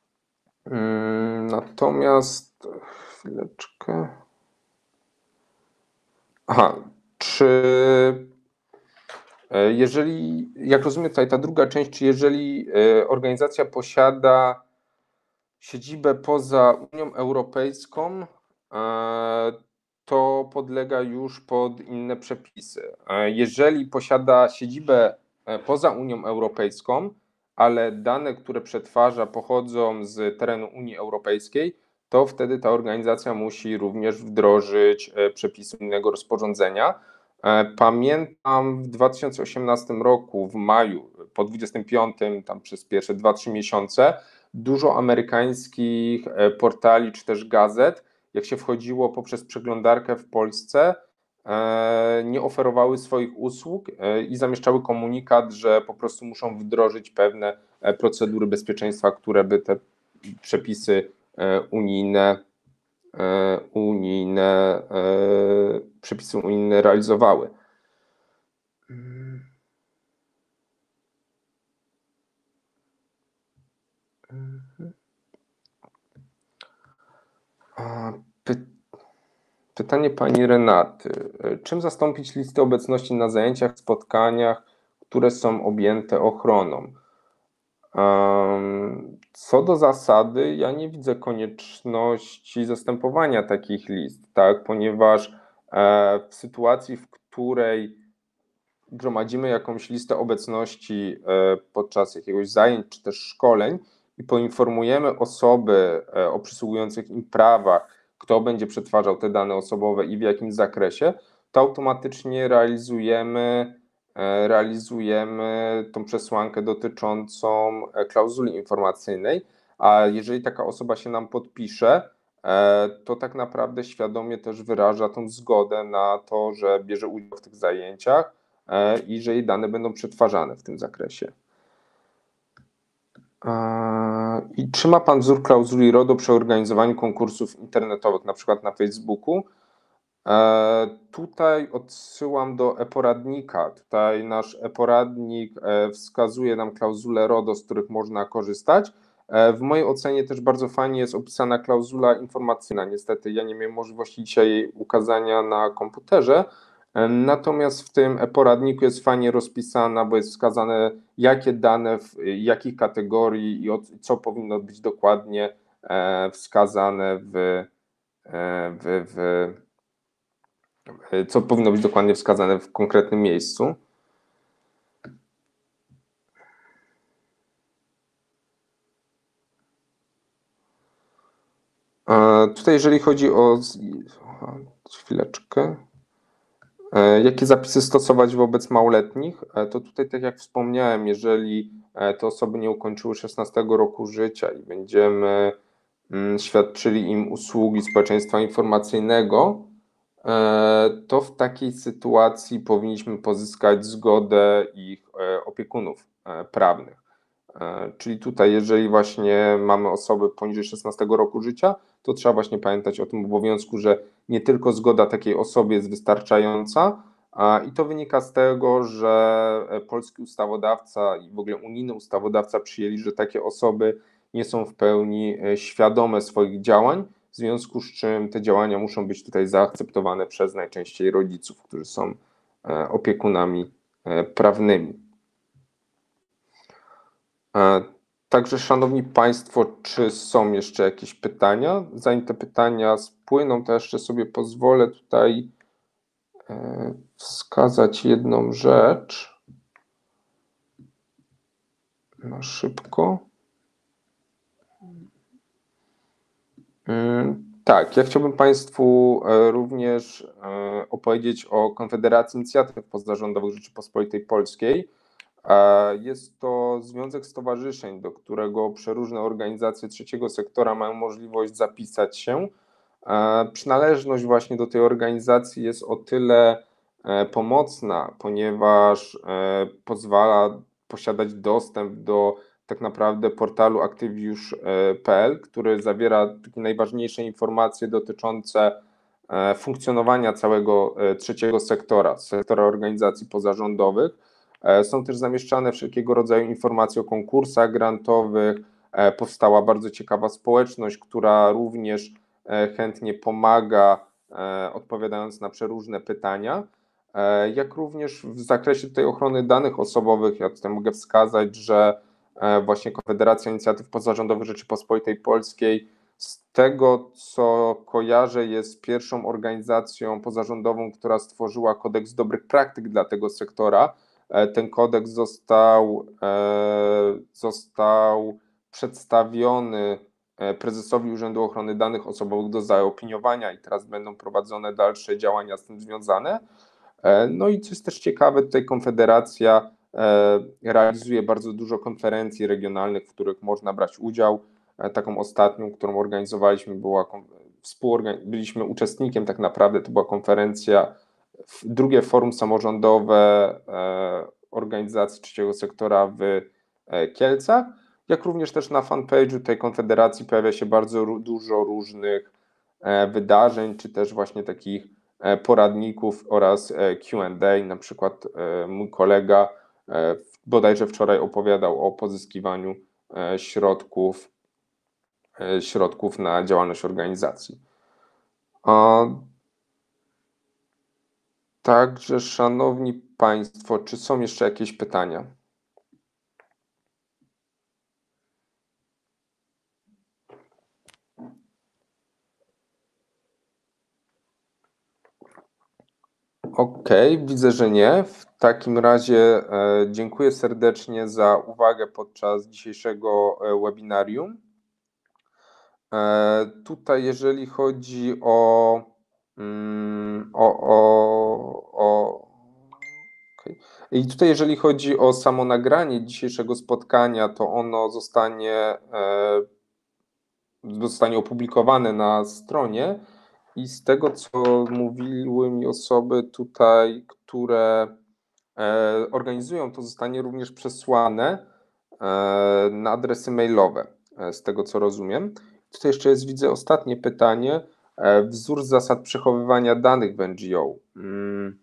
Natomiast chwileczkę. Aha, czy jeżeli, jak rozumiem tutaj ta druga część, czy jeżeli organizacja posiada siedzibę poza Unią Europejską, to podlega już pod inne przepisy. Jeżeli posiada siedzibę poza Unią Europejską, ale dane, które przetwarza, pochodzą z terenu Unii Europejskiej, to wtedy ta organizacja musi również wdrożyć przepisy innego rozporządzenia. Pamiętam w dwa tysiące osiemnastym roku, w maju, po dwudziestym piątym, tam przez pierwsze dwa trzy miesiące, dużo amerykańskich portali czy też gazet, jak się wchodziło poprzez przeglądarkę w Polsce, nie oferowały swoich usług i zamieszczały komunikat, że po prostu muszą wdrożyć pewne procedury bezpieczeństwa, które by te przepisy unijne, unijne przepisy unijne realizowały. Py- Pytanie pani Renaty. Czym zastąpić listę obecności na zajęciach, spotkaniach, które są objęte ochroną? Co do zasady, ja nie widzę konieczności zastępowania takich list, tak? Ponieważ w sytuacji, w której gromadzimy jakąś listę obecności podczas jakiegoś zajęć czy też szkoleń i poinformujemy osoby o przysługujących im prawach, kto będzie przetwarzał te dane osobowe i w jakim zakresie, to automatycznie realizujemy, realizujemy tą przesłankę dotyczącą klauzuli informacyjnej, a jeżeli taka osoba się nam podpisze, to tak naprawdę świadomie też wyraża tą zgodę na to, że bierze udział w tych zajęciach i że jej dane będą przetwarzane w tym zakresie. I czy ma Pan wzór klauzuli RODO przy organizowaniu konkursów internetowych, na przykład na Facebooku? Tutaj odsyłam do e-poradnika. Tutaj nasz e-poradnik wskazuje nam klauzulę RODO, z których można korzystać. W mojej ocenie też bardzo fajnie jest opisana klauzula informacyjna. Niestety ja nie miałem możliwości dzisiaj jej ukazania na komputerze, natomiast w tym e-poradniku jest fajnie rozpisana, bo jest wskazane, jakie dane, w jakich kategorii i co powinno być dokładnie wskazane w, w, w co powinno być dokładnie wskazane w konkretnym miejscu. Tutaj jeżeli chodzi o... chwileczkę. Jakie zapisy stosować wobec małoletnich? To tutaj, tak jak wspomniałem, jeżeli te osoby nie ukończyły szesnastego roku życia i będziemy świadczyli im usługi społeczeństwa informacyjnego, to w takiej sytuacji powinniśmy pozyskać zgodę ich opiekunów prawnych. Czyli tutaj, jeżeli właśnie mamy osoby poniżej szesnastego roku życia, to trzeba właśnie pamiętać o tym obowiązku, że nie tylko zgoda takiej osoby jest wystarczająca, i to wynika z tego, że polski ustawodawca i w ogóle unijny ustawodawca przyjęli, że takie osoby nie są w pełni świadome swoich działań, w związku z czym te działania muszą być tutaj zaakceptowane przez najczęściej rodziców, którzy są opiekunami prawnymi. Także, szanowni Państwo, czy są jeszcze jakieś pytania? Zanim te pytania spłyną, to jeszcze sobie pozwolę tutaj wskazać jedną rzecz na szybko. Tak, ja chciałbym Państwu również opowiedzieć o Konfederacji Inicjatyw Pozarządowych Rzeczypospolitej Polskiej. Jest to związek stowarzyszeń, do którego przeróżne organizacje trzeciego sektora mają możliwość zapisać się. Przynależność właśnie do tej organizacji jest o tyle pomocna, ponieważ pozwala posiadać dostęp do tak naprawdę portalu aktywiusz kropka p l, który zawiera takie najważniejsze informacje dotyczące funkcjonowania całego trzeciego sektora, sektora organizacji pozarządowych. Są też zamieszczane wszelkiego rodzaju informacje o konkursach grantowych. Powstała bardzo ciekawa społeczność, która również chętnie pomaga, odpowiadając na przeróżne pytania. Jak również w zakresie tej ochrony danych osobowych, ja tutaj mogę wskazać, że właśnie Konfederacja Inicjatyw Pozarządowych Rzeczypospolitej Polskiej Z tego, co kojarzę, jest pierwszą organizacją pozarządową, która stworzyła kodeks dobrych praktyk dla tego sektora. Ten kodeks został, został przedstawiony prezesowi Urzędu Ochrony Danych Osobowych do zaopiniowania i teraz będą prowadzone dalsze działania z tym związane. No i co jest też ciekawe, tutaj Konfederacja realizuje bardzo dużo konferencji regionalnych, w których można brać udział. Taką ostatnią, którą organizowaliśmy, była byliśmy uczestnikiem tak naprawdę, to była konferencja, drugie forum samorządowe organizacji trzeciego sektora w Kielcach, jak również też na fanpage'u tej Konfederacji pojawia się bardzo dużo różnych wydarzeń, czy też właśnie takich poradników oraz Q and A. Na przykład mój kolega bodajże wczoraj opowiadał o pozyskiwaniu środków, środków na działalność organizacji. Także, szanowni Państwo, czy są jeszcze jakieś pytania? Okej, okay, widzę, że nie. W takim razie e, dziękuję serdecznie za uwagę podczas dzisiejszego e, webinarium. E, tutaj, jeżeli chodzi o, mm, o, o, o okay. I tutaj, jeżeli chodzi o samo nagranie dzisiejszego spotkania, to ono zostanie, e, zostanie opublikowane na stronie. I z tego, co mówiły mi osoby tutaj, które e, organizują, to zostanie również przesłane e, na adresy mailowe, e, z tego co rozumiem. Tutaj jeszcze jest, widzę, ostatnie pytanie. E, wzór zasad przechowywania danych w N G O. Mm.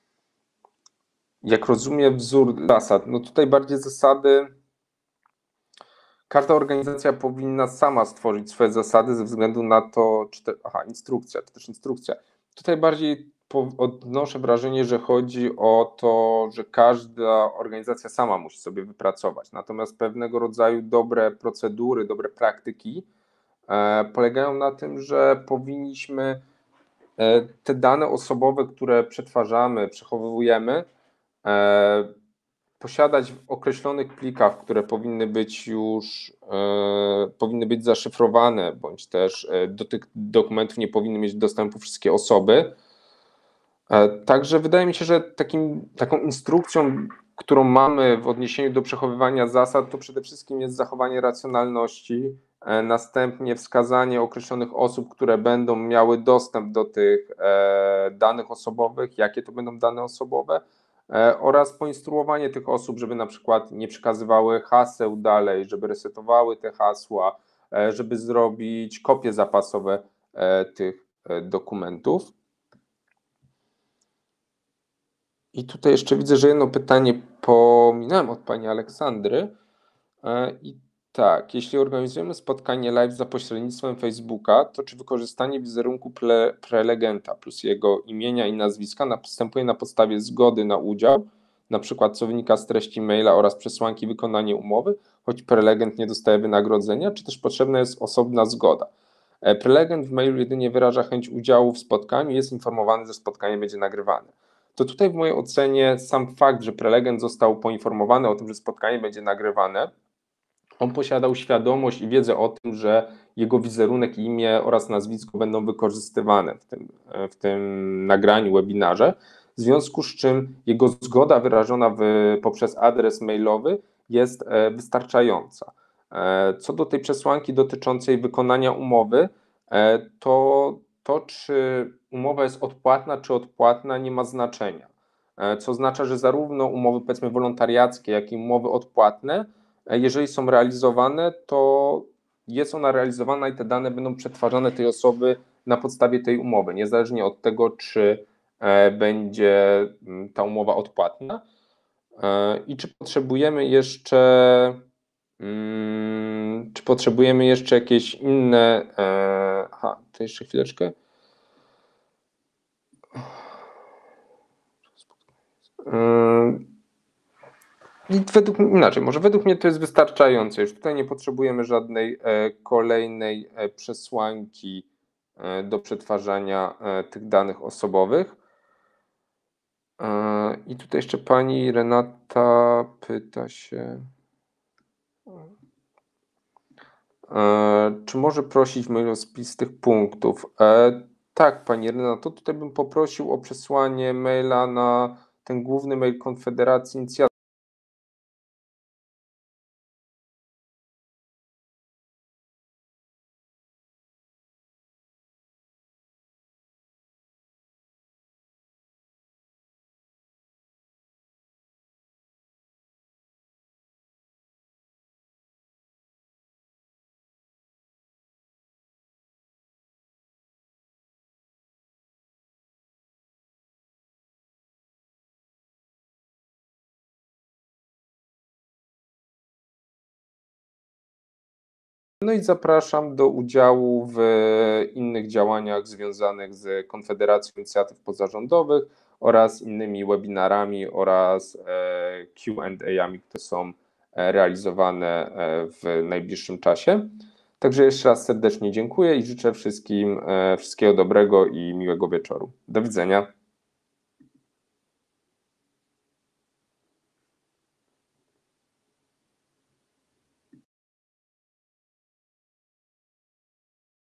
Jak rozumiem wzór zasad, no tutaj bardziej zasady. Każda organizacja powinna sama stworzyć swoje zasady ze względu na to, czy te, aha, instrukcja, to też instrukcja. Tutaj bardziej odnoszę wrażenie, że chodzi o to, że każda organizacja sama musi sobie wypracować. Natomiast pewnego rodzaju dobre procedury, dobre praktyki e, polegają na tym, że powinniśmy e, te dane osobowe, które przetwarzamy, przechowujemy, e, posiadać w określonych plikach, które powinny być już e, powinny być zaszyfrowane, bądź też e, do tych dokumentów nie powinny mieć dostępu wszystkie osoby. E, także wydaje mi się, że takim, taką instrukcją, którą mamy w odniesieniu do przechowywania zasad, to przede wszystkim jest zachowanie racjonalności, e, następnie wskazanie określonych osób, które będą miały dostęp do tych e, danych osobowych, jakie to będą dane osobowe, oraz poinstruowanie tych osób, żeby na przykład nie przekazywały haseł dalej, żeby resetowały te hasła, żeby zrobić kopie zapasowe tych dokumentów. I tutaj jeszcze widzę, że jedno pytanie pominąłem od pani Aleksandry. I tak, jeśli organizujemy spotkanie live za pośrednictwem Facebooka, to czy wykorzystanie wizerunku pre prelegenta plus jego imienia i nazwiska następuje na podstawie zgody na udział, na przykład co wynika z treści maila oraz przesłanki wykonania umowy, choć prelegent nie dostaje wynagrodzenia, czy też potrzebna jest osobna zgoda? Prelegent w mailu jedynie wyraża chęć udziału w spotkaniu i jest informowany, że spotkanie będzie nagrywane. To tutaj w mojej ocenie sam fakt, że prelegent został poinformowany o tym, że spotkanie będzie nagrywane, on posiadał świadomość i wiedzę o tym, że jego wizerunek, imię oraz nazwisko będą wykorzystywane w tym, w tym nagraniu, webinarze, w związku z czym jego zgoda wyrażona w, poprzez adres mailowy jest wystarczająca. Co do tej przesłanki dotyczącej wykonania umowy, to to, czy umowa jest odpłatna, czy odpłatna, nie ma znaczenia. Co oznacza, że zarówno umowy, powiedzmy, wolontariackie, jak i umowy odpłatne, jeżeli są realizowane, to jest ona realizowana i te dane będą przetwarzane tej osoby na podstawie tej umowy, niezależnie od tego, czy będzie ta umowa odpłatna. I czy potrzebujemy jeszcze, czy potrzebujemy jeszcze jakieś inne, aha, to jeszcze chwileczkę. I według inaczej, może według mnie to jest wystarczające. Już tutaj nie potrzebujemy żadnej e, kolejnej e, przesłanki e, do przetwarzania e, tych danych osobowych. E, I tutaj jeszcze pani Renata pyta się, e, czy może prosić mail o spis tych punktów? E, tak, pani Renato, tutaj bym poprosił o przesłanie maila na ten główny mail Konfederacji Inicjatyw. No i zapraszam do udziału w innych działaniach związanych z Konfederacją Inicjatyw Pozarządowych oraz innymi webinarami oraz e, Q and A-ami, które są e, realizowane e, w najbliższym czasie. Także jeszcze raz serdecznie dziękuję i życzę wszystkim e, wszystkiego dobrego i miłego wieczoru. Do widzenia.